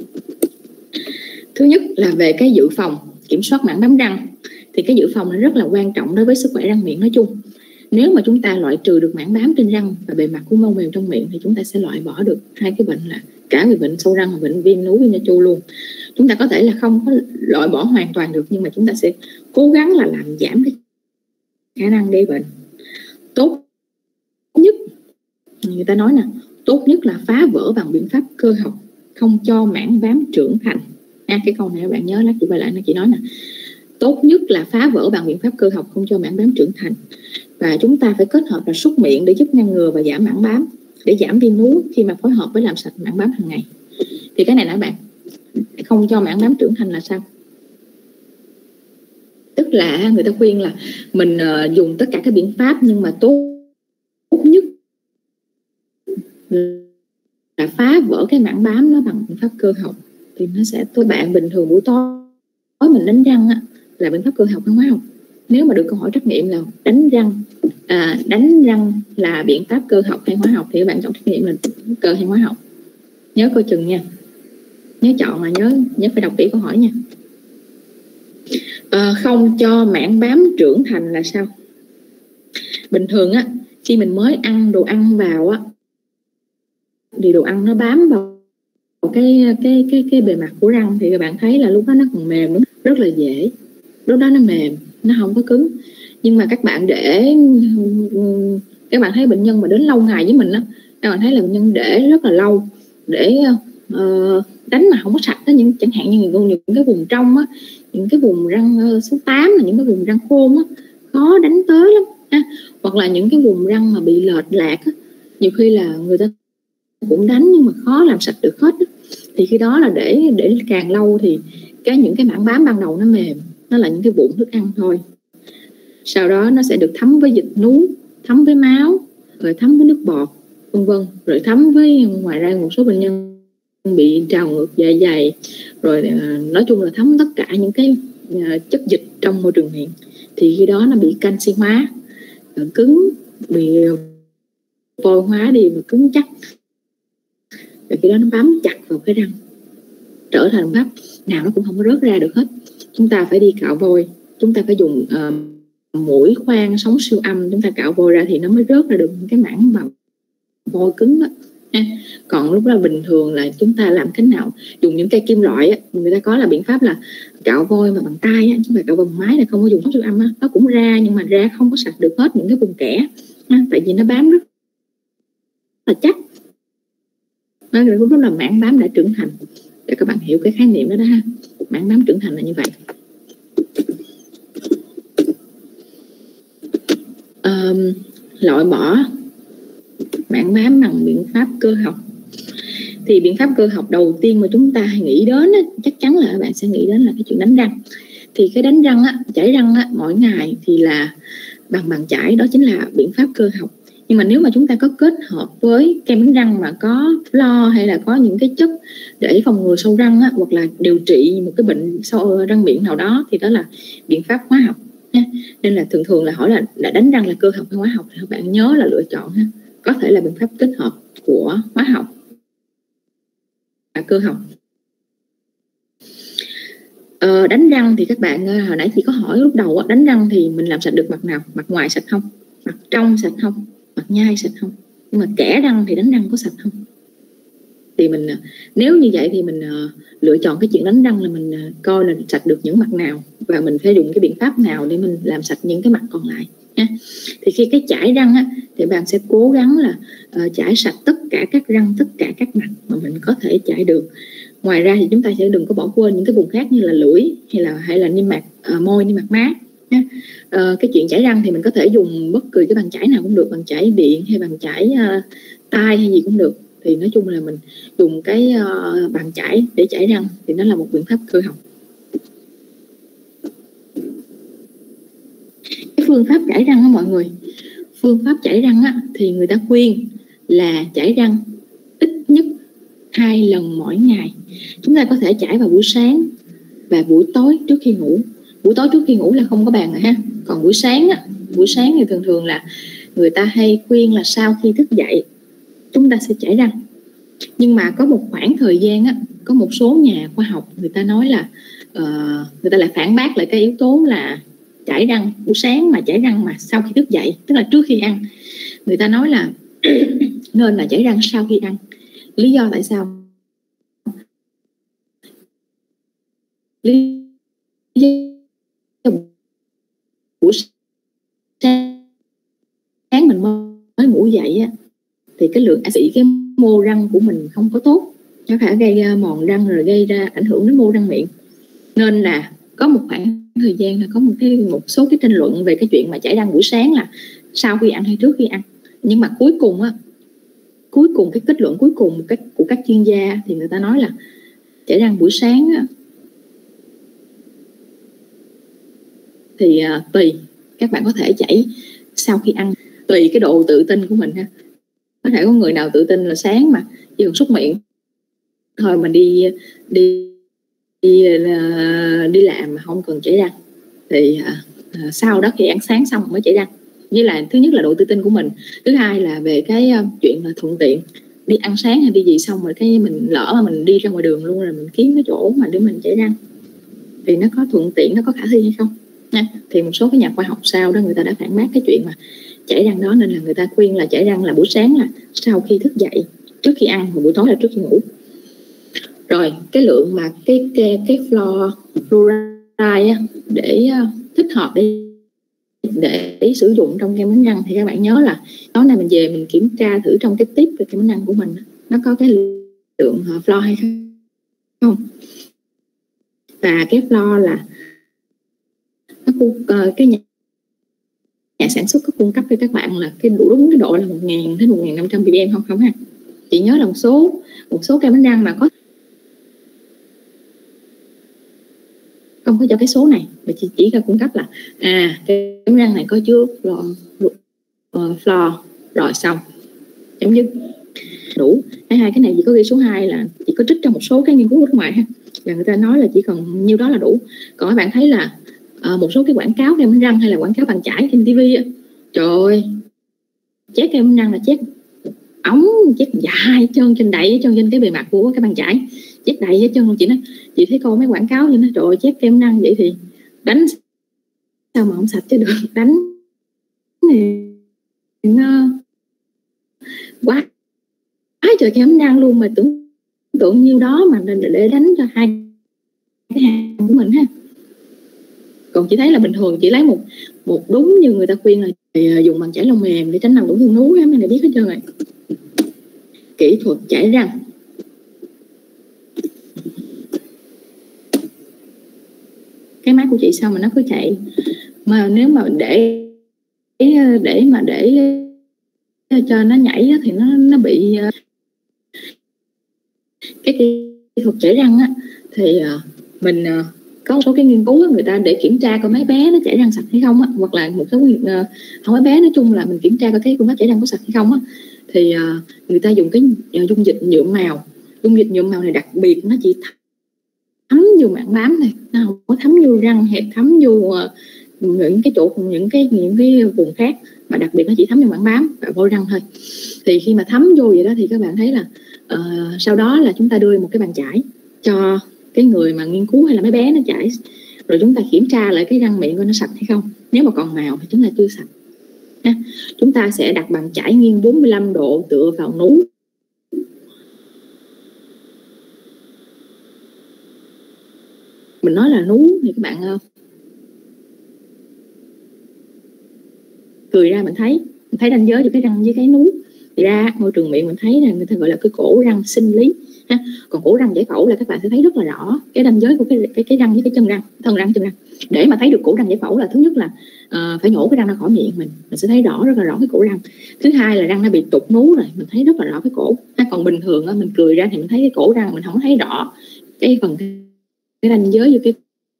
Thứ nhất là về cái dự phòng, kiểm soát mảng bám răng. Thì cái dự phòng nó rất là quan trọng đối với sức khỏe răng miệng nói chung. Nếu mà chúng ta loại trừ được mảng bám trên răng và bề mặt của mô mềm trong miệng thì chúng ta sẽ loại bỏ được hai cái bệnh, là cả về bệnh sâu răng và bệnh viêm núi, viêm nha chu luôn. Chúng ta có thể là không có loại bỏ hoàn toàn được, nhưng mà chúng ta sẽ cố gắng là làm giảm cái khả năng gây bệnh. Tốt nhất, người ta nói nè, tốt nhất là phá vỡ bằng biện pháp cơ học, không cho mảng bám trưởng thành. Cái câu này các bạn nhớ, lát chị quay lại nó chị nói nè, tốt nhất là phá vỡ bằng biện pháp cơ học, không cho mảng bám trưởng thành. Và chúng ta phải kết hợp là súc miệng để giúp ngăn ngừa và giảm mảng bám, để giảm viêm núi khi mà phối hợp với làm sạch mảng bám hàng ngày. Thì cái này nè các bạn, không cho mảng bám trưởng thành là sao? Tức là người ta khuyên là mình dùng tất cả các biện pháp, nhưng mà tốt nhất là phá vỡ cái mảng bám nó bằng biện pháp cơ học. Thì nó sẽ, các bạn bình thường buổi tối mình đánh răng á, là biện pháp cơ học hay hóa học? Nếu mà được câu hỏi trắc nghiệm là đánh răng là biện pháp cơ học hay hóa học thì các bạn chọn trắc nghiệm là cơ hay hóa học. Nhớ coi chừng nha, nhớ chọn, mà nhớ phải đọc kỹ câu hỏi nha. Không cho mảng bám trưởng thành là sao? Bình thường á, khi mình mới ăn đồ ăn vào á, thì đồ ăn nó bám vào cái bề mặt của răng, thì các bạn thấy là lúc đó nó còn mềm, đúng, rất là dễ, lúc đó nó mềm, nó không có cứng. Nhưng mà các bạn các bạn thấy bệnh nhân mà đến lâu ngày với mình á, các bạn thấy là bệnh nhân để rất là lâu, để đánh mà không có sạch đó, chẳng hạn như những cái vùng trong á, những cái vùng răng số 8 là những cái vùng răng khôn á, khó đánh tới lắm. ha. Hoặc là những cái vùng răng mà bị lệch lạc á, nhiều khi là người ta cũng đánh nhưng mà khó làm sạch được hết á. Thì khi đó là để càng lâu thì những cái mảng bám ban đầu nó mềm, nó là những cái vụn thức ăn thôi. Sau đó nó sẽ được thấm với dịch nú, thấm với máu, rồi thấm với nước bọt, vân vân, rồi thấm với, ngoài ra một số bệnh nhân bị trào ngược dạ dày, rồi nói chung là thấm tất cả những cái chất dịch trong môi trường miệng. Thì khi đó nó bị canxi hóa, cứng, bị vôi hóa đi và cứng chắc, rồi khi đó nó bám chặt vào cái răng, trở thành pháp nào nó cũng không có rớt ra được hết. Chúng ta phải đi cạo vôi, chúng ta phải dùng mũi khoan sóng siêu âm, chúng ta cạo vôi ra thì nó mới rớt ra được cái mảng mà vôi cứng đó. Còn lúc đó bình thường là chúng ta làm cách nào, dùng những cây kim loại á, người ta có là biện pháp là cạo vôi mà bằng tay á, chứ không phải cạo bằng máy, là không có dùng sóng siêu âm á, nó cũng ra nhưng mà ra không có sạch được hết những cái vùng kẽ, tại vì nó bám rất là chắc. Nó lúc đó là mảng bám đã trưởng thành, để các bạn hiểu cái khái niệm đó đó ha. Mảng bám trưởng thành là như vậy. Loại bỏ mảng bám bằng biện pháp cơ học. Thì biện pháp cơ học đầu tiên mà chúng ta nghĩ đến á, chắc chắn là các bạn sẽ nghĩ đến là cái chuyện đánh răng. Thì cái đánh răng á, chải răng á, mỗi ngày thì là bằng bàn chải, đó chính là biện pháp cơ học. Nhưng mà nếu mà chúng ta có kết hợp với kem đánh răng mà có flo hay là có những cái chất để phòng ngừa sâu răng á, hoặc là điều trị một cái bệnh sâu răng miệng nào đó, thì đó là biện pháp hóa học nha. Nên là thường là hỏi là đánh răng là cơ học hay hóa học, thì các bạn nhớ là lựa chọn ha. Có thể là biện pháp kết hợp của hóa học và cơ học. Đánh răng thì các bạn hồi nãy chị có hỏi lúc đầu, đánh răng thì mình làm sạch được mặt nào? Mặt ngoài sạch không? Mặt trong sạch không? Mặt nhai sạch không? Nhưng mà kẽ răng thì đánh răng có sạch không? Thì mình, nếu như vậy thì mình lựa chọn cái chuyện đánh răng là mình coi là sạch được những mặt nào, và mình phải dùng cái biện pháp nào để mình làm sạch những cái mặt còn lại nha. Thì khi cái chải răng á, thì bạn sẽ cố gắng là chải sạch tất cả các răng, tất cả các mặt mà mình có thể chải được. Ngoài ra thì chúng ta sẽ đừng có bỏ quên những cái vùng khác như là lưỡi hay là niêm mạc môi, niêm mạc má nha. Cái chuyện chải răng thì mình có thể dùng bất kỳ cái bàn chải nào cũng được, bàn chải điện hay bàn chải tay hay gì cũng được. Thì nói chung là mình dùng cái bàn chải để chải răng thì nó là một biện pháp cơ học. Cái phương pháp chải răng á mọi người, phương pháp chải răng á, thì người ta khuyên là chải răng ít nhất 2 lần mỗi ngày. Chúng ta có thể chải vào buổi sáng và buổi tối trước khi ngủ. Buổi tối trước khi ngủ là không có bàn rồi ha. Còn buổi sáng á, buổi sáng thì thường là người ta hay khuyên là sau khi thức dậy chúng ta sẽ chải răng. Nhưng mà có một khoảng thời gian á, có một số nhà khoa học người ta nói là người ta lại phản bác lại cái yếu tố là chải răng buổi sáng mà chải răng mà sau khi thức dậy, tức là trước khi ăn. Người ta nói là nên là chải răng sau khi ăn. Lý do tại sao? Lý do buổi sáng mình mới ngủ dậy á, thì cái lượng axit cái mô răng của mình không có tốt, nó phải gây mòn răng rồi gây ra ảnh hưởng đến mô răng miệng. Nên là có một khoảng thời gian là có một số cái tranh luận về cái chuyện mà chải răng buổi sáng là sau khi ăn hay trước khi ăn. Nhưng mà cuối cùng cái kết luận cuối cùng của các chuyên gia thì người ta nói là chải răng buổi sáng á, thì tùy, các bạn có thể chảy sau khi ăn, tùy cái độ tự tin của mình ha. Có thể có người nào tự tin là sáng mà chỉ cần súc miệng thôi mình đi làm mà không cần chải răng, thì sau đó khi ăn sáng xong mới chải răng. Với là thứ nhất là độ tự tin của mình, thứ hai là về cái chuyện là thuận tiện, đi ăn sáng hay đi gì xong rồi cái mình lỡ mà mình đi ra ngoài đường luôn rồi mình kiếm cái chỗ mà để mình chải răng thì nó có thuận tiện, nó có khả thi hay không nha. Thì một số cái nhà khoa học sau đó người ta đã phản bác cái chuyện mà chải răng đó, nên là người ta khuyên là chải răng là buổi sáng là sau khi thức dậy trước khi ăn, và buổi tối là trước khi ngủ. Rồi cái lượng mà cái fluoride để thích hợp để sử dụng trong kem đánh răng thì các bạn nhớ là tối nay mình về mình kiểm tra thử trong cái tiếp về kem đánh răng của mình nó có cái lượng fluor hay không. Và cái fluor là cái nhà nhà sản xuất có cung cấp cho các bạn là cái đủ đúng cái độ là 1000 đến 1500 ppm không ha. Chị nhớ là một số kem đánh răng mà có không có cho cái số này, và chị chỉ cần cung cấp là cái kem răng này có chứa fluor rồi xong, chấm dứt, đủ. Hai cái này chỉ có ghi số 2 là chỉ có trích trong một số cái nghiên cứu nước ngoài ha, là người ta nói là chỉ cần nhiêu đó là đủ. Còn các bạn thấy là một số cái quảng cáo kem đánh răng hay là quảng cáo bàn chải trên TV á, trời ơi, chét kem đánh răng là chét ống, chét dài chân trên đậy chân trên cái bề mặt của cái bàn chải, chét đầy hết chân luôn. Chị thấy coi mấy quảng cáo như nó trời ơi, chét kem đánh răng vậy thì đánh sao mà không sạch chứ được, đánh thì nó quá trời kem đánh răng luôn, mà tưởng tượng nhiêu đó mà để đánh cho hai cái hàng của mình ha. Còn chị thấy là bình thường chị lấy một đúng như người ta khuyên là dùng bàn chải lông mềm để tránh làm tổn thương núi, mấy này biết hết trơn rồi. Kỹ thuật chải răng, cái máy của chị sao mà nó cứ chạy, mà nếu mà để cho nó nhảy thì nó bị cái kỹ thuật chải răng á, thì mình có một số cái nghiên cứu người ta để kiểm tra coi mấy bé nó chảy răng sạch hay không á, hoặc là một số không mấy bé, nói chung là mình kiểm tra coi cái phương pháp chảy răng có sạch hay không á, thì người ta dùng cái dung dịch nhuộm màu. Dung dịch nhuộm màu này đặc biệt nó chỉ thấm vô mảng bám này, nó không có thấm vô răng hẹp, thấm vô những cái chỗ, những cái vùng khác, mà đặc biệt nó chỉ thấm vô mảng bám và vô răng thôi. Thì khi mà thấm vô vậy đó thì các bạn thấy là sau đó là chúng ta đưa một cái bàn chải cho cái người mà nghiên cứu hay là mấy bé nó chảy, rồi chúng ta kiểm tra lại cái răng miệng coi nó sạch hay không. Nếu mà còn màu thì chúng ta chưa sạch ha. Chúng ta sẽ đặt bàn chải nghiêng 45 độ tựa vào núi, mình nói là núi thì các bạn cười ra, mình thấy ranh giới giữa cái răng với cái núi. Thì ra môi trường miệng mình thấy là người ta gọi là cái cổ răng sinh lý ha. Còn cổ răng giải phẫu là các bạn sẽ thấy rất là rõ cái ranh giới của cái răng với cái chân răng, thân răng, chân răng. Để mà thấy được cổ răng giải phẫu là thứ nhất là phải nhổ cái răng ra khỏi miệng mình sẽ thấy rất là rõ cái cổ răng. Thứ hai là răng nó bị tụt núi rồi, mình thấy rất là rõ cái cổ ha. Còn bình thường mình cười ra thì mình thấy cái cổ răng, mình không thấy rõ cái phần cái ranh giới giữa cái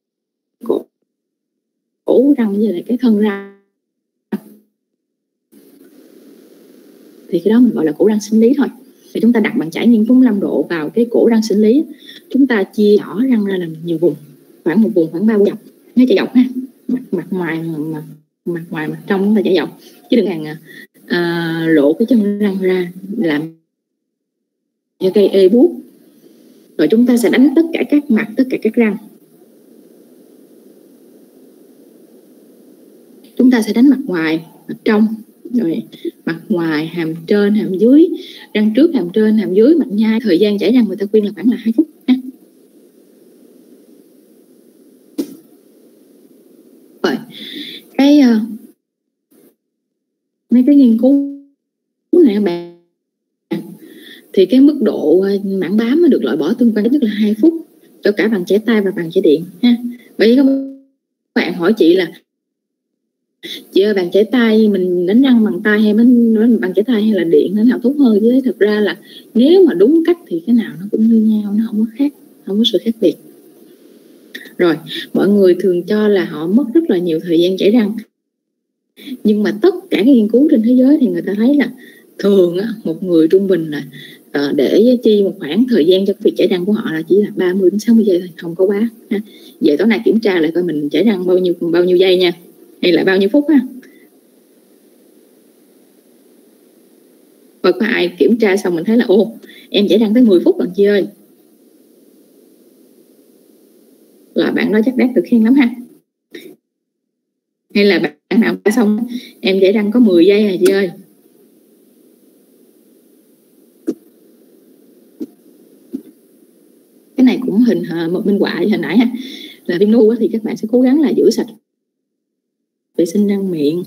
cổ răng với lại cái thân răng, thì cái đó mình gọi là cổ răng sinh lý thôi. Thì chúng ta đặt bàn chải nghiêng 45 độ vào cái cổ răng sinh lý, chúng ta chia nhỏ răng ra làm nhiều vùng, khoảng một vùng khoảng 3 dọc, nó chạy dọc ha, mặt ngoài mặt trong chúng ta chạy dọc, chứ đừng hàng lộ cái chân răng ra làm cho cây ê buốt. Rồi chúng ta sẽ đánh tất cả các mặt, tất cả các răng. Chúng ta sẽ đánh mặt ngoài, mặt trong, rồi mặt ngoài, hàm trên, hàm dưới, răng trước, hàm trên, hàm dưới, mặt nhai. Thời gian chảy răng người ta khuyên là khoảng là 2 phút ha. Rồi cái mấy cái nghiên cứu này các bạn, thì cái mức độ mảng bám nó được loại bỏ tương quan ít nhất là 2 phút cho cả bằng chải tay và bằng chải điện ha. Bởi vì các bạn hỏi chị là chị ơi, bàn chải tay mình đánh răng bằng tay hay bằng chải tay hay là điện nó nào tốt hơn? Chứ thật ra là nếu mà đúng cách thì cái nào nó cũng như nhau, nó không có khác, không có sự khác biệt. Rồi mọi người thường cho là họ mất rất là nhiều thời gian chải răng, nhưng mà tất cả các nghiên cứu trên thế giới thì người ta thấy là thường một người trung bình là để chi một khoảng thời gian cho việc chải răng của họ là chỉ là 30 đến 60 giây thôi, không có quá ha. Vậy tối nay kiểm tra lại coi mình chải răng bao nhiêu giây nha, hay là bao nhiêu phút ha. Và có ai kiểm tra xong mình thấy là em chải răng tới 10 phút lần chị ơi, là bạn đó chắc đáng được khen lắm ha. Hay là bạn nào đã xong em chải răng có 10 giây à chị ơi. Cái này cũng một minh họa hồi nãy ha, là viêm nu thì các bạn sẽ cố gắng là giữ sạch vệ sinh răng miệng.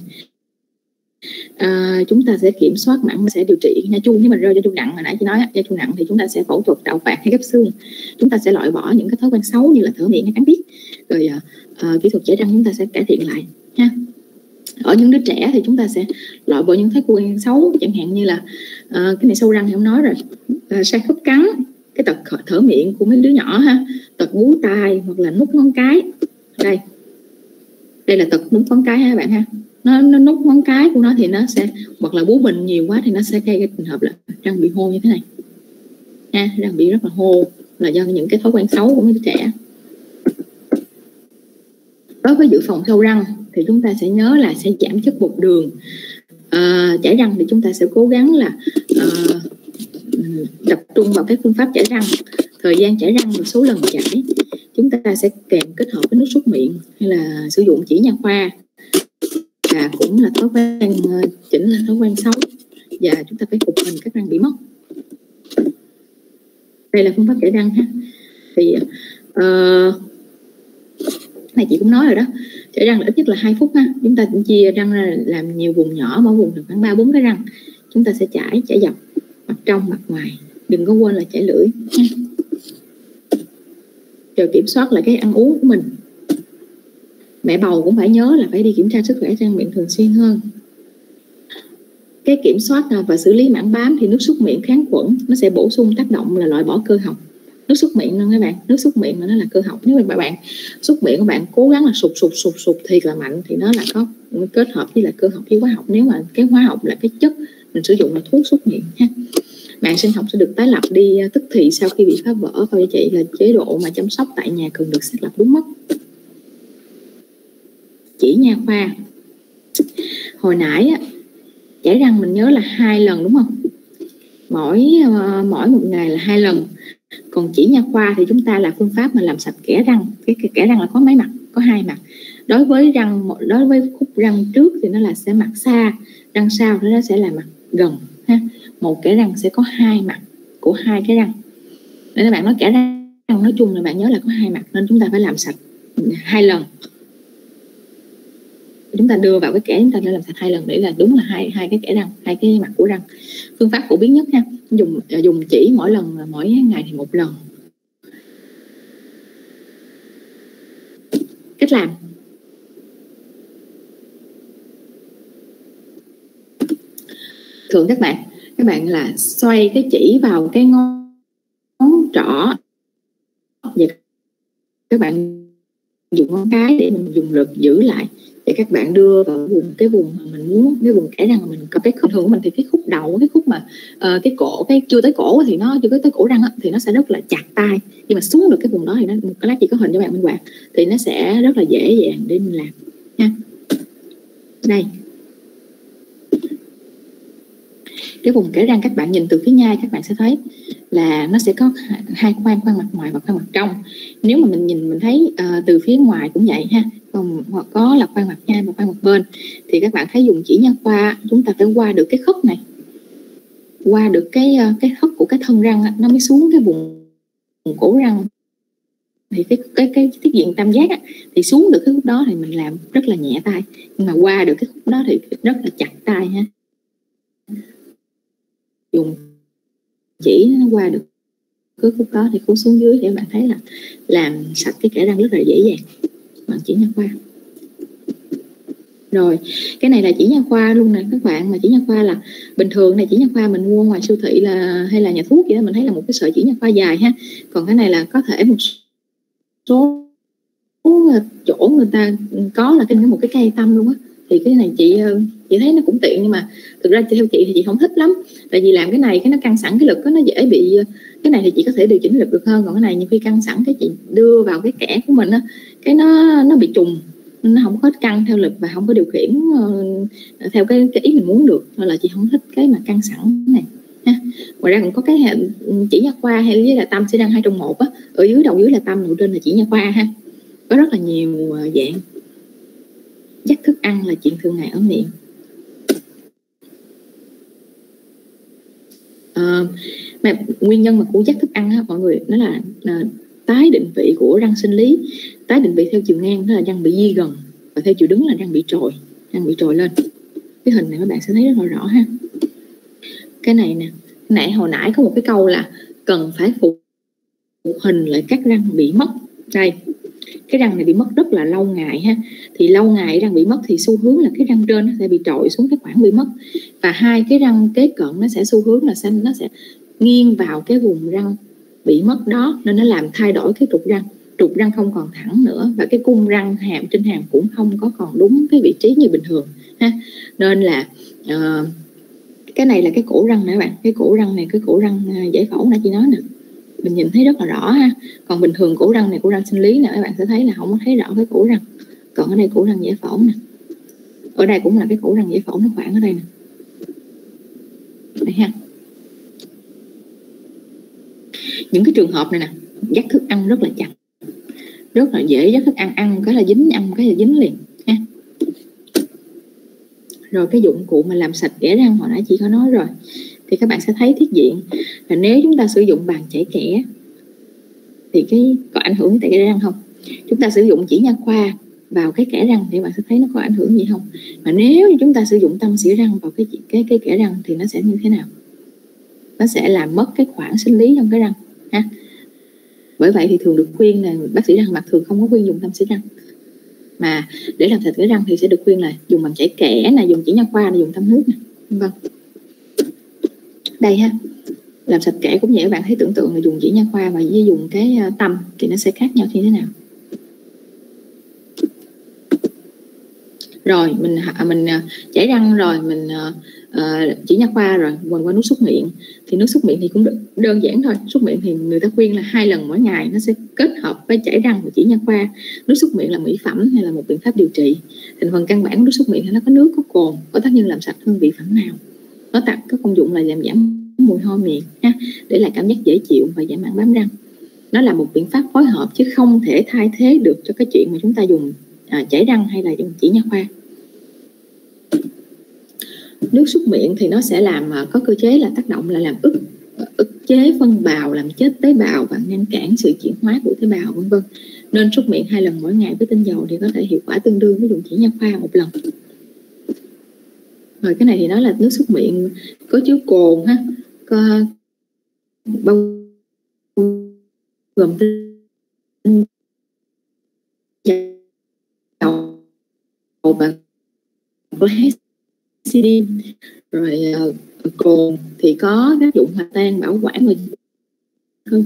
Chúng ta sẽ kiểm soát nặng, sẽ điều trị nha chu. Nếu mà rơi cho chu nặng, hồi nãy chị nói cho chu nặng thì chúng ta sẽ phẫu thuật tạo vạt hay ghép xương. Chúng ta sẽ loại bỏ những cái thói quen xấu như là thở miệng hay cắn tiết, rồi kỹ thuật chải răng chúng ta sẽ cải thiện lại ha. Ở những đứa trẻ thì chúng ta sẽ loại bỏ những thói quen xấu, chẳng hạn như là cái này sâu răng thì không nói rồi, sai khớp cắn, cái tật thở miệng của mấy đứa nhỏ ha, tật bú tai hoặc là nút ngón cái. Đây là tật nút ngón cái ha các bạn ha. Nó nút ngón cái của nó thì nó sẽ, hoặc là bú bình nhiều quá thì nó sẽ gây cái trường hợp là răng bị hô như thế này ha, răng bị rất là hô là do những cái thói quen xấu của mấy đứa trẻ. Đối với dự phòng sâu răng thì chúng ta sẽ nhớ là sẽ giảm chất bột đường. Chải răng thì chúng ta sẽ cố gắng là tập trung vào cái phương pháp chải răng, thời gian chải răng và số lần chải. Chúng ta sẽ kèm kết hợp với nước súc miệng hay là sử dụng chỉ nha khoa, và cũng là thói quen chỉnh là thói quen xấu, và chúng ta phải phục hình các răng bị mất. Đây là phương pháp chải răng ha. Thì này chị cũng nói rồi đó, chải răng là ít nhất là 2 phút ha. Chúng ta cũng chia răng ra làm nhiều vùng nhỏ, mỗi vùng được khoảng 3-4 cái răng. Chúng ta sẽ chải dọc mặt trong mặt ngoài, đừng có quên là chải lưỡi ha. Rồi kiểm soát lại cái ăn uống của mình. Mẹ bầu cũng phải nhớ là phải đi kiểm tra sức khỏe răng miệng thường xuyên hơn. Cái kiểm soát và xử lý mảng bám thì nước súc miệng kháng khuẩn nó sẽ bổ sung tác động là loại bỏ cơ học. Nước súc miệng luôn các bạn, nước súc miệng nó là cơ học. Nếu mà bạn súc miệng của bạn cố gắng là sụt thiệt là mạnh thì nó là có kết hợp với là cơ học với hóa học. Nếu mà cái hóa học là cái chất mình sử dụng là thuốc súc miệng ha. Mạng sinh học sẽ được tái lập đi tức thì sau khi bị phá vỡ. Coi chị là chế độ mà chăm sóc tại nhà cần được xác lập đúng mất. Chỉ nha khoa hồi nãy á, chải răng mình nhớ là 2 lần đúng không? Mỗi một ngày là 2 lần. Còn chỉ nha khoa thì chúng ta là phương pháp mà làm sạch kẽ răng. Cái kẽ răng là có mấy mặt, có 2 mặt. Đối với khúc răng trước thì nó là sẽ mặt xa, răng sau nó sẽ là mặt gần ha. Một kẽ răng sẽ có 2 mặt của 2 cái răng. Để các bạn nói kẽ răng nói chung là bạn nhớ là có 2 mặt, nên chúng ta phải làm sạch 2 lần. Chúng ta đưa vào cái kẽ, chúng ta phải làm sạch 2 lần để là đúng là hai cái kẽ răng, 2 cái mặt của răng. Phương pháp phổ biến nhất ha, dùng chỉ mỗi lần là mỗi ngày thì 1 lần. Cách làm: thường các bạn là xoay cái chỉ vào cái ngón trỏ, và các bạn dùng ngón cái để mình dùng lực giữ lại, để các bạn đưa vào cái vùng mà mình muốn, cái vùng kẽ răng mà mình có. Cái thường của mình thì cái khúc đầu, cái khúc mà cái cổ, cái chưa tới cổ thì nó chưa tới cổ răng thì nó sẽ rất là chặt tay, nhưng mà xuống được cái vùng đó thì nó, một cái lát chỉ có hình cho bạn minh họa thì nó sẽ rất là dễ dàng để mình làm nha. Đây, cái vùng kẽ răng các bạn nhìn từ phía nhai các bạn sẽ thấy là nó sẽ có 2 khoang mặt ngoài và khoang mặt trong. Nếu mà mình thấy từ phía ngoài cũng vậy ha, còn hoặc có là khoang mặt nhai và khoang mặt bên, thì các bạn thấy dùng chỉ nha khoa chúng ta phải qua được cái khớp này, qua được cái khớp của cái thân răng nó mới xuống cái vùng cổ răng. Thì cái tiết diện tam giác thì xuống được cái khúc đó thì mình làm rất là nhẹ tay, nhưng mà qua được cái khúc đó thì rất là chặt tay ha. Dùng chỉ nó qua được cái khúc đó thì khúc xuống dưới để bạn thấy là làm sạch cái kẽ răng rất là dễ dàng bằng chỉ nha khoa. Rồi cái này là chỉ nha khoa luôn nè các bạn, mà chỉ nha khoa là bình thường này, chỉ nha khoa mình mua ngoài siêu thị là hay là nhà thuốc vậy đó, mình thấy là một cái sợi chỉ nha khoa dài ha. Còn cái này là có thể một số chỗ người ta có là trên một cái cây tăm luôn á, thì cái này chị thấy nó cũng tiện, nhưng mà thực ra theo chị thì chị không thích lắm, tại vì làm cái này cái nó căng sẵn cái lực đó, nó dễ bị, cái này thì chị có thể điều chỉnh lực được hơn, còn cái này nhiều khi căng sẵn cái chị đưa vào cái kẽ của mình á, cái nó bị trùng, nó không có căng theo lực và không có điều khiển theo cái ý mình muốn được, nên là chị không thích cái mà căng sẵn này ha. Ngoài ra còn có cái chỉ nha khoa hay với là tăm sẽ đang 2 trong 1 á, ở dưới đầu dưới là tăm, đầu trên là chỉ nha khoa ha. Có rất là nhiều dạng. Dắt thức ăn là chuyện thường ngày ở miệng. Mà nguyên nhân mà của dắt thức ăn á, mọi người nó là tái định vị của răng sinh lý. Tái định vị theo chiều ngang đó là răng bị di gần, và theo chiều đứng là răng bị trồi lên. Cái hình này các bạn sẽ thấy rất là rõ ha. Cái này nè, hồi nãy có một cái câu là cần phải phục hình lại các răng bị mất. Đây, cái răng này bị mất rất là lâu ngày ha, thì lâu ngày răng bị mất thì xu hướng là cái răng trên nó sẽ bị trội xuống cái khoảng bị mất, và hai cái răng kế cận nó sẽ xu hướng là nó sẽ nghiêng vào cái vùng răng bị mất đó, nên nó làm thay đổi cái trục răng không còn thẳng nữa, và cái cung răng hàm trên hàm cũng không có còn đúng cái vị trí như bình thường ha. Nên là cái này là cái cổ răng nè các bạn, cái cổ răng này, cái cổ răng giải phẫu nãy chị nói nè, mình nhìn thấy rất là rõ ha. Còn bình thường cổ răng này, cổ răng sinh lý nè, các bạn sẽ thấy là không có thấy rõ cái cổ răng. Còn ở đây cổ răng giải phẫu nè, ở đây cũng là cái cổ răng giải phẫu, nó khoảng ở đây nè, đây ha. Những cái trường hợp này nè, dắt thức ăn rất là chặt, rất là dễ dắt thức ăn, ăn cái là dính, ăn cái là dính liền ha. Rồi cái dụng cụ mà làm sạch kẽ răng hồi nãy chị có nói rồi, thì các bạn sẽ thấy thiết diện là nếu chúng ta sử dụng bàn chải kẽ thì cái có ảnh hưởng tới kẽ răng không? Chúng ta sử dụng chỉ nha khoa vào cái kẽ răng thì bạn sẽ thấy nó có ảnh hưởng gì không? Mà nếu như chúng ta sử dụng tăm xỉa răng vào cái kẽ răng thì nó sẽ như thế nào? Nó sẽ làm mất cái khoảng sinh lý trong cái răng ha. Bởi vậy thì thường được khuyên là bác sĩ răng mặt thường không có khuyên dùng tăm xỉa răng, mà để làm sạch kẽ răng thì sẽ được khuyên là dùng bằng chải kẽ này, dùng chỉ nha khoa này, dùng tăm nước nè, vân. Đây ha, làm sạch kẽ cũng vậy, các bạn thấy tưởng tượng là dùng chỉ nha khoa và với dùng cái tăm thì nó sẽ khác nhau như thế nào. Rồi mình chải răng rồi, mình chỉ nha khoa rồi, quần qua nước súc miệng. Thì nước súc miệng thì cũng đơn giản thôi. Súc miệng thì người ta khuyên là 2 lần mỗi ngày, nó sẽ kết hợp với chải răng và chỉ nha khoa. Nước súc miệng là mỹ phẩm hay là một biện pháp điều trị? Thành phần căn bản của nước súc miệng là nó có nước, có cồn, có tác nhân làm sạch hương vị phẩm nào. Nó có công dụng là làm giảm mùi hôi miệng ha, để lại cảm giác dễ chịu và giảm mảng bám răng. Nó là một biện pháp phối hợp chứ không thể thay thế được cho cái chuyện mà chúng ta dùng chải răng hay là dùng chỉ nha khoa. Nước súc miệng thì nó sẽ làm có cơ chế là tác động là làm ức chế phân bào, làm chết tế bào và ngăn cản sự chuyển hóa của tế bào, vân vân. Nên súc miệng 2 lần mỗi ngày với tinh dầu thì có thể hiệu quả tương đương với dùng chỉ nha khoa 1 lần. Rồi cái này thì nói là nước súc miệng có chứa cồn ha, có bao gồm tinh dầu và glycerin. Rồi cồn thì có tác dụng hòa tan, bảo quản và hơn.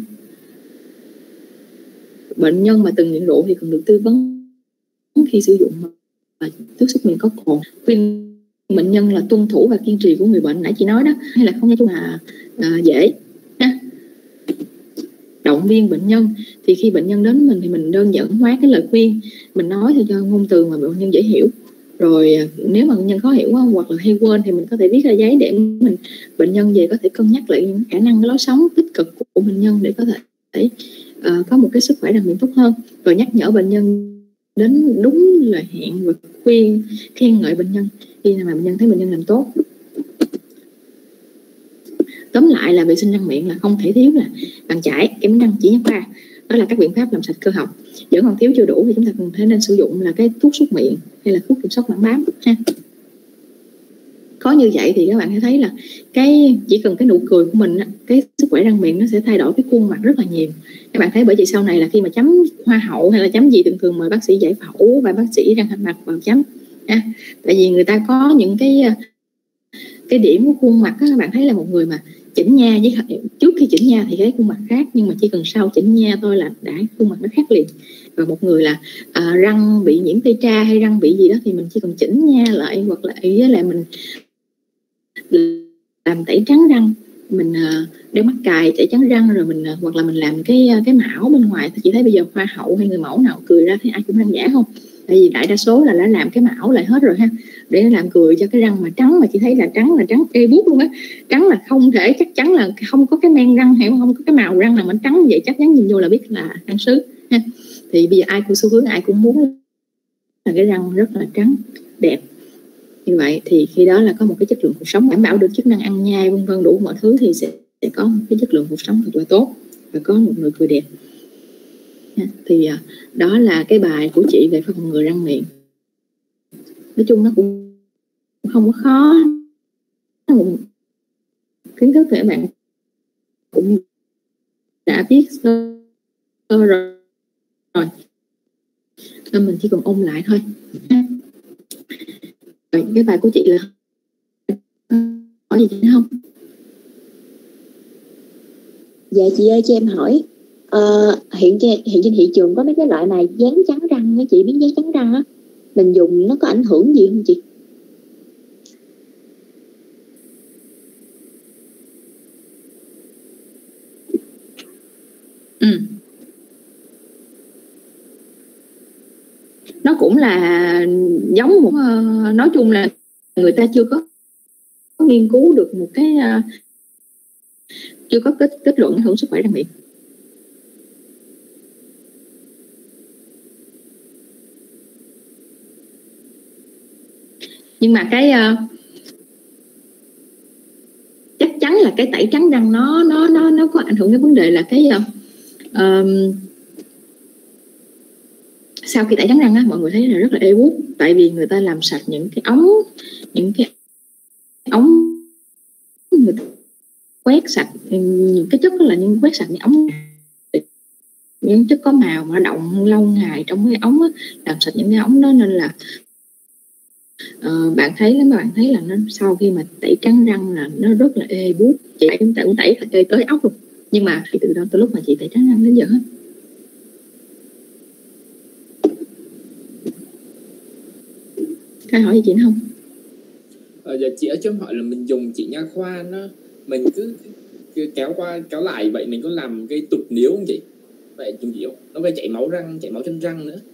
Bệnh nhân mà từng nghiện rượu thì cần được tư vấn khi sử dụng nước súc miệng có cồn. Khuyên bệnh nhân là tuân thủ và kiên trì của người bệnh nãy chị nói đó, hay là không, nói chung là dễ ha. Động viên bệnh nhân thì khi bệnh nhân đến mình thì mình đơn giản hóa cái lời khuyên, mình nói theo cho ngôn từ mà bệnh nhân dễ hiểu. Rồi nếu mà bệnh nhân khó hiểu hoặc là hay quên thì mình có thể viết ra giấy để bệnh nhân về có thể cân nhắc lại những khả năng lối sống tích cực của bệnh nhân để có thể có một cái sức khỏe răng miệng tốt hơn. Rồi nhắc nhở bệnh nhân đến đúng lời hẹn và khuyên khen ngợi bệnh nhân khi mà bệnh nhân thấy bệnh nhân làm tốt. Tóm lại là vệ sinh răng miệng là không thể thiếu là bàn chải, kem răng, chỉ nha khoa. Đó là các biện pháp làm sạch cơ học. Vẫn còn thiếu chưa đủ thì chúng ta cần thể nên sử dụng là cái thuốc súc miệng hay là thuốc kiểm soát mảng bám ha. Có như vậy thì các bạn sẽ thấy là chỉ cần cái nụ cười của mình, cái sức khỏe răng miệng nó sẽ thay đổi cái khuôn mặt rất là nhiều. Các bạn thấy bởi vậy sau này là khi mà chấm hoa hậu hay là chấm gì thường mời bác sĩ giải phẫu và bác sĩ răng hàm mặt vào chấm ha. Tại vì người ta có những cái điểm của khuôn mặt đó, các bạn thấy là một người mà chỉnh nha với trước khi chỉnh nha thì cái khuôn mặt khác, nhưng mà chỉ cần sau chỉnh nha thôi là đã khuôn mặt nó khác liền. Và một người là răng bị nhiễm tê tra hay răng bị gì đó thì mình chỉ cần chỉnh nha lại, hoặc là với lại mình làm tẩy trắng răng, mình đeo mắc cài tẩy trắng răng, rồi mình hoặc là mình làm cái mão bên ngoài. Thì chị thấy bây giờ hoa hậu hay người mẫu nào cười ra thấy ai cũng răng giả không? Tại vì đại đa số là đã làm cái mão lại hết rồi ha, để làm cười cho cái răng mà trắng, mà chị thấy là trắng ê bút luôn á, trắng là không thể, chắc chắn là không có cái men răng hay không có cái màu răng nào mà trắng như vậy, chắc chắn nhìn vô là biết là răng sứ ha. Thì bây giờ ai cũng xu hướng ai cũng muốn là cái răng rất là trắng đẹp như vậy, thì khi đó là có một cái chất lượng cuộc sống đảm bảo được chức năng ăn nhai vân vân đủ mọi thứ, thì sẽ có một cái chất lượng cuộc sống thật là tốt và có một nụ cười đẹp. Thì đó là cái bài của chị về phòng ngừa răng miệng. Nói chung nó cũng không có khó, kiến thức thì các bạn cũng đã biết rồi. nên mình chỉ cần ôn lại thôi. Rồi, cái bài của chị là hỏi gì nữa không? Dạ chị ơi, cho em hỏi hiện trên thị trường có mấy cái loại mà dán trắng răng á chị, miếng dán trắng răng á, mình dùng nó có ảnh hưởng gì không chị? Nó cũng là giống một nói chung là người ta chưa có nghiên cứu được một cái chưa có kết luận ảnh hưởng sức khỏe răng miệng. Nhưng mà cái chắc chắn là cái tẩy trắng răng nó có ảnh hưởng đến vấn đề là cái sau khi tẩy trắng răng á, mọi người thấy là rất là ê buốt, tại vì người ta làm sạch những cái ống người ta quét sạch những cái chất đó, là những quét sạch những ống, những chất có màu mà động lâu ngày trong cái ống á, làm sạch những cái ống đó, nên là bạn thấy là nó sau khi mà tẩy trắng răng là nó rất là ê buốt. Chị cũng tẩy ê tới ốc luôn, nhưng mà từ đó từ lúc mà chị tẩy trắng răng đến giờ hết. Có hỏi gì chị không? Giờ chị ở chấm hỏi là mình dùng chỉ nha khoa mình cứ kéo qua kéo lại vậy, mình có làm cái tụt níu không chị? Vậy dùng gì không? Nó gây chảy máu chân răng nữa.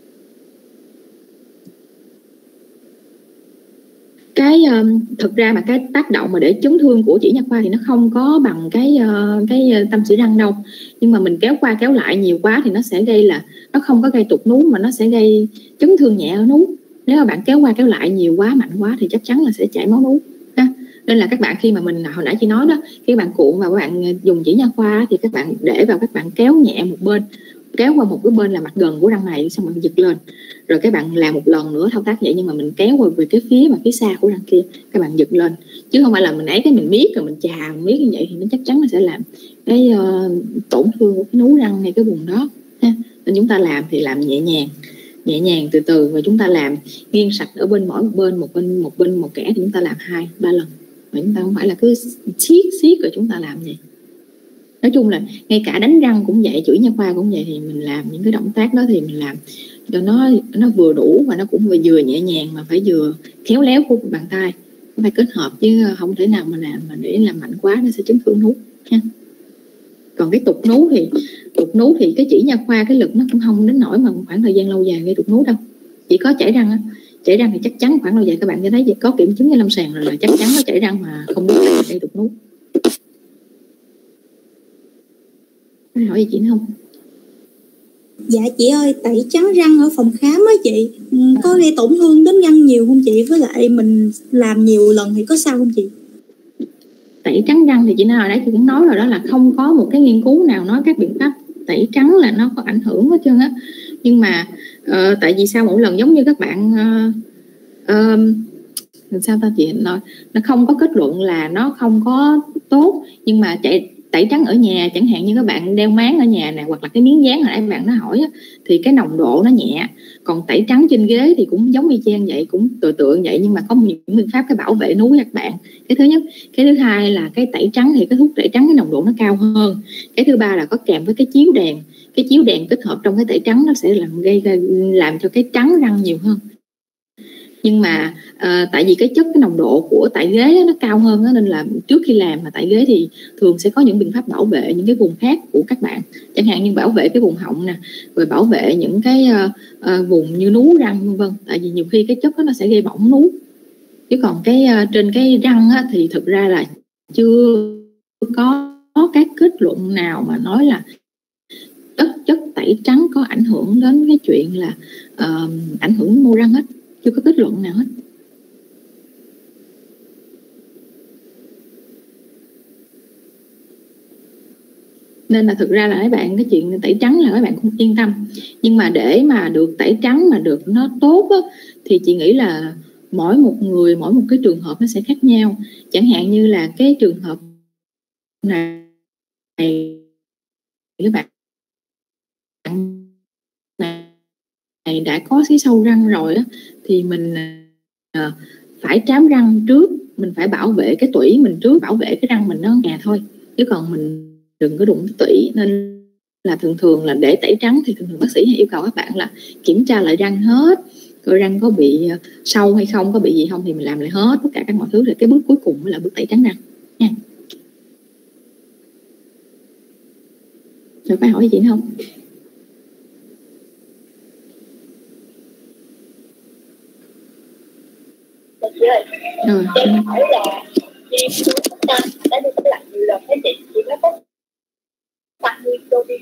Cái thực ra mà cái tác động mà để chấn thương của chỉ nha khoa thì nó không có bằng cái tâm xỉ răng đâu, nhưng mà mình kéo qua kéo lại nhiều quá thì nó sẽ gây là nó không có gây tụt núm mà nó sẽ gây chấn thương nhẹ ở núm. Nếu mà bạn kéo qua kéo lại nhiều quá, mạnh quá thì chắc chắn là sẽ chảy máu núm ha. Nên là các bạn khi mà mình hồi nãy chị nói đó, khi bạn cuộn và các bạn dùng chỉ nha khoa thì các bạn để vào, các bạn kéo nhẹ một bên, kéo qua một cái bên là mặt gần của răng này, xong bạn giật lên, rồi các bạn làm một lần nữa thao tác vậy, nhưng mà mình kéo qua về cái phía mà phía xa của răng kia, các bạn giật lên, chứ không phải là mình ấy cái mình miết rồi mình chà miết như vậy thì nó chắc chắn nó sẽ làm cái tổn thương của cái nú răng ngay cái vùng đó ha. Nên chúng ta làm thì làm nhẹ nhàng từ từ, và chúng ta làm nghiêng sạch ở bên mỗi một bên một kẻ thì chúng ta làm 2-3 lần, mà chúng ta không phải là cứ siết rồi chúng ta làm vậy. Nói chung là ngay cả đánh răng cũng vậy, chửi nha khoa cũng vậy, thì mình làm những cái động tác đó thì mình làm cho nó vừa đủ và nó cũng vừa nhẹ nhàng mà phải vừa khéo léo của bàn tay, nó phải kết hợp, chứ không thể nào mà làm mà để làm mạnh quá nó sẽ chấn thương nút ha. Còn cái tụt nú thì cái chỉ nha khoa cái lực nó cũng không đến nỗi mà khoảng thời gian lâu dài gây tụt nú đâu, chỉ có chảy răng thì chắc chắn khoảng lâu dài các bạn sẽ thấy có kiểm chứng cái lâm sàng rồi là chắc chắn có chảy răng mà không biết là gây tụt nú. Có hỏi gì chị nữa không? Dạ chị ơi, tẩy trắng răng ở phòng khám á chị, có gây tổn thương đến răng nhiều không chị? Với lại mình làm nhiều lần thì có sao không chị? Tẩy trắng răng thì chị nói hồi nãy chị cũng nói rồi đó, là không có một cái nghiên cứu nào nói các biện pháp tẩy trắng là nó có ảnh hưởng hết trơn á. Nhưng mà tại vì sao mỗi lần giống như các bạn sao ta chị nói, nó không có kết luận là nó không có tốt, nhưng mà tẩy trắng ở nhà chẳng hạn như các bạn đeo máng ở nhà nè, hoặc là cái miếng dán hồi nãy bạn nó hỏi á, thì cái nồng độ nó nhẹ. Còn tẩy trắng trên ghế thì cũng giống y chang vậy, cũng tựa vậy, nhưng mà có những biện pháp cái bảo vệ núi các bạn. Cái thứ nhất. Cái thứ hai là cái tẩy trắng thì cái thuốc tẩy trắng cái nồng độ nó cao hơn. Cái thứ ba là có kèm với cái chiếu đèn. Cái chiếu đèn kết hợp trong cái tẩy trắng nó sẽ làm cho cái trắng răng nhiều hơn. Nhưng mà tại vì cái nồng độ của tại ghế nó cao hơn đó, nên là trước khi làm mà tại ghế thì thường sẽ có những biện pháp bảo vệ những cái vùng khác của các bạn, chẳng hạn như bảo vệ cái vùng họng nè, rồi bảo vệ những cái vùng như nú răng vân vân. Tại vì nhiều khi cái chất đó nó sẽ gây bỏng nú, chứ còn cái trên cái răng á, thì thực ra là chưa có các kết luận nào mà nói là chất tẩy trắng có ảnh hưởng đến cái chuyện là ảnh hưởng mô răng hết, chưa có kết luận nào hết. Nên là thực ra là mấy bạn, cái chuyện tẩy trắng là mấy bạn cũng yên tâm. Nhưng mà để mà được tẩy trắng mà được nó tốt á, thì chị nghĩ là mỗi một người, mỗi một cái trường hợp nó sẽ khác nhau. Chẳng hạn như là cái trường hợp này các bạn này đã có cái sâu răng rồi á, thì mình phải trám răng trước, mình phải bảo vệ cái tủy mình trước, bảo vệ cái răng mình nó nhà thôi, chứ còn mình đừng có đụng tủy. Nên là thường là để tẩy trắng thì thường bác sĩ yêu cầu các bạn là kiểm tra lại răng hết, coi răng có bị sâu hay không, có bị gì không thì mình làm lại hết tất cả các mọi thứ, rồi cái bước cuối cùng mới là bước tẩy trắng răng nha. Rồi phải hỏi gì nữa không? Chị ơi, em hỏi là viêm núi đã đi lại nhiều lần với chị nó có tăng nguy cơ viêm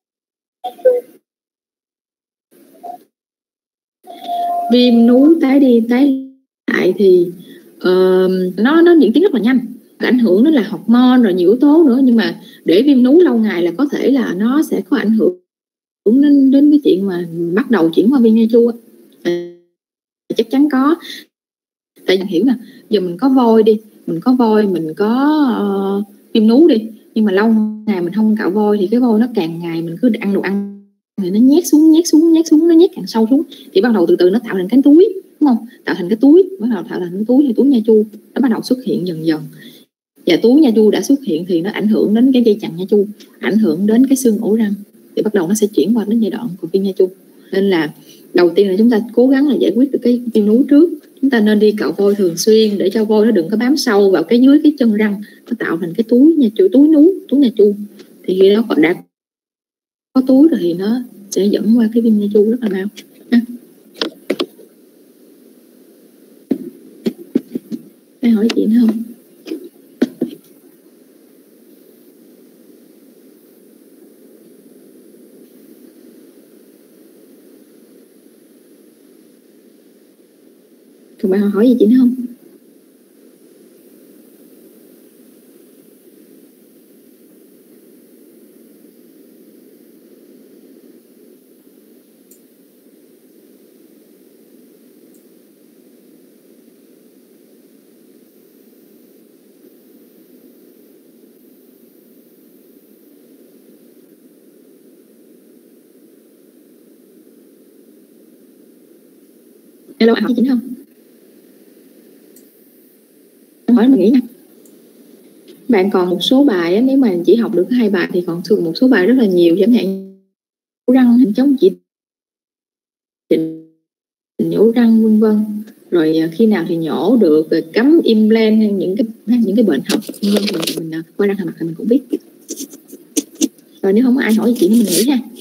Viêm núi tái đi tái lại thì nó diễn tiến rất là nhanh, ảnh hưởng đến là hormone rồi nhiều yếu tố nữa, nhưng mà để viêm núi lâu ngày là có thể là nó sẽ có ảnh hưởng đến cái chuyện mà bắt đầu chuyển qua viêm nha chu. Chắc chắn có, tại vì hiểu nè, giờ mình có voi đi, mình có viêm núi đi, nhưng mà lâu ngày mình không cạo voi thì cái voi nó càng ngày mình cứ ăn đồ ăn thì nó nhét xuống, nó nhét càng sâu xuống, thì bắt đầu từ từ nó tạo thành cái túi, đúng không? Tạo thành cái túi, bắt đầu tạo thành cái túi thì túi nha chu nó bắt đầu xuất hiện dần dần, và túi nha chu đã xuất hiện thì nó ảnh hưởng đến cái dây chằng nha chu, ảnh hưởng đến cái xương ổ răng, thì bắt đầu nó sẽ chuyển qua đến giai đoạn của viêm nha chu. Nên là đầu tiên là chúng ta cố gắng là giải quyết được cái viêm núi trước. Chúng ta nên đi cạo voi thường xuyên để cho voi nó đừng có bám sâu vào cái dưới cái chân răng, nó tạo thành cái túi nha chu, túi nha chu, thì khi nó đã có túi rồi thì nó sẽ dẫn qua cái viêm nha chu rất là mau. Phải hỏi chị nữa không? Còn bạn hỏi gì chị nữa không? Hello, bạn hỏi chị không? Hỏi mình nghĩ nha. Bạn còn một số bài á, nếu mà chỉ học được 2 bài thì còn một số bài rất là nhiều, chẳng hạn răng hình chống chỉ nhổ răng vân vân, rồi khi nào thì nhổ được, rồi cắm implant hay những cái bệnh học vân vân, mình qua răng hàm mặt thì mình cũng biết. Rồi nếu không có ai hỏi chị thì mình nghĩ ha.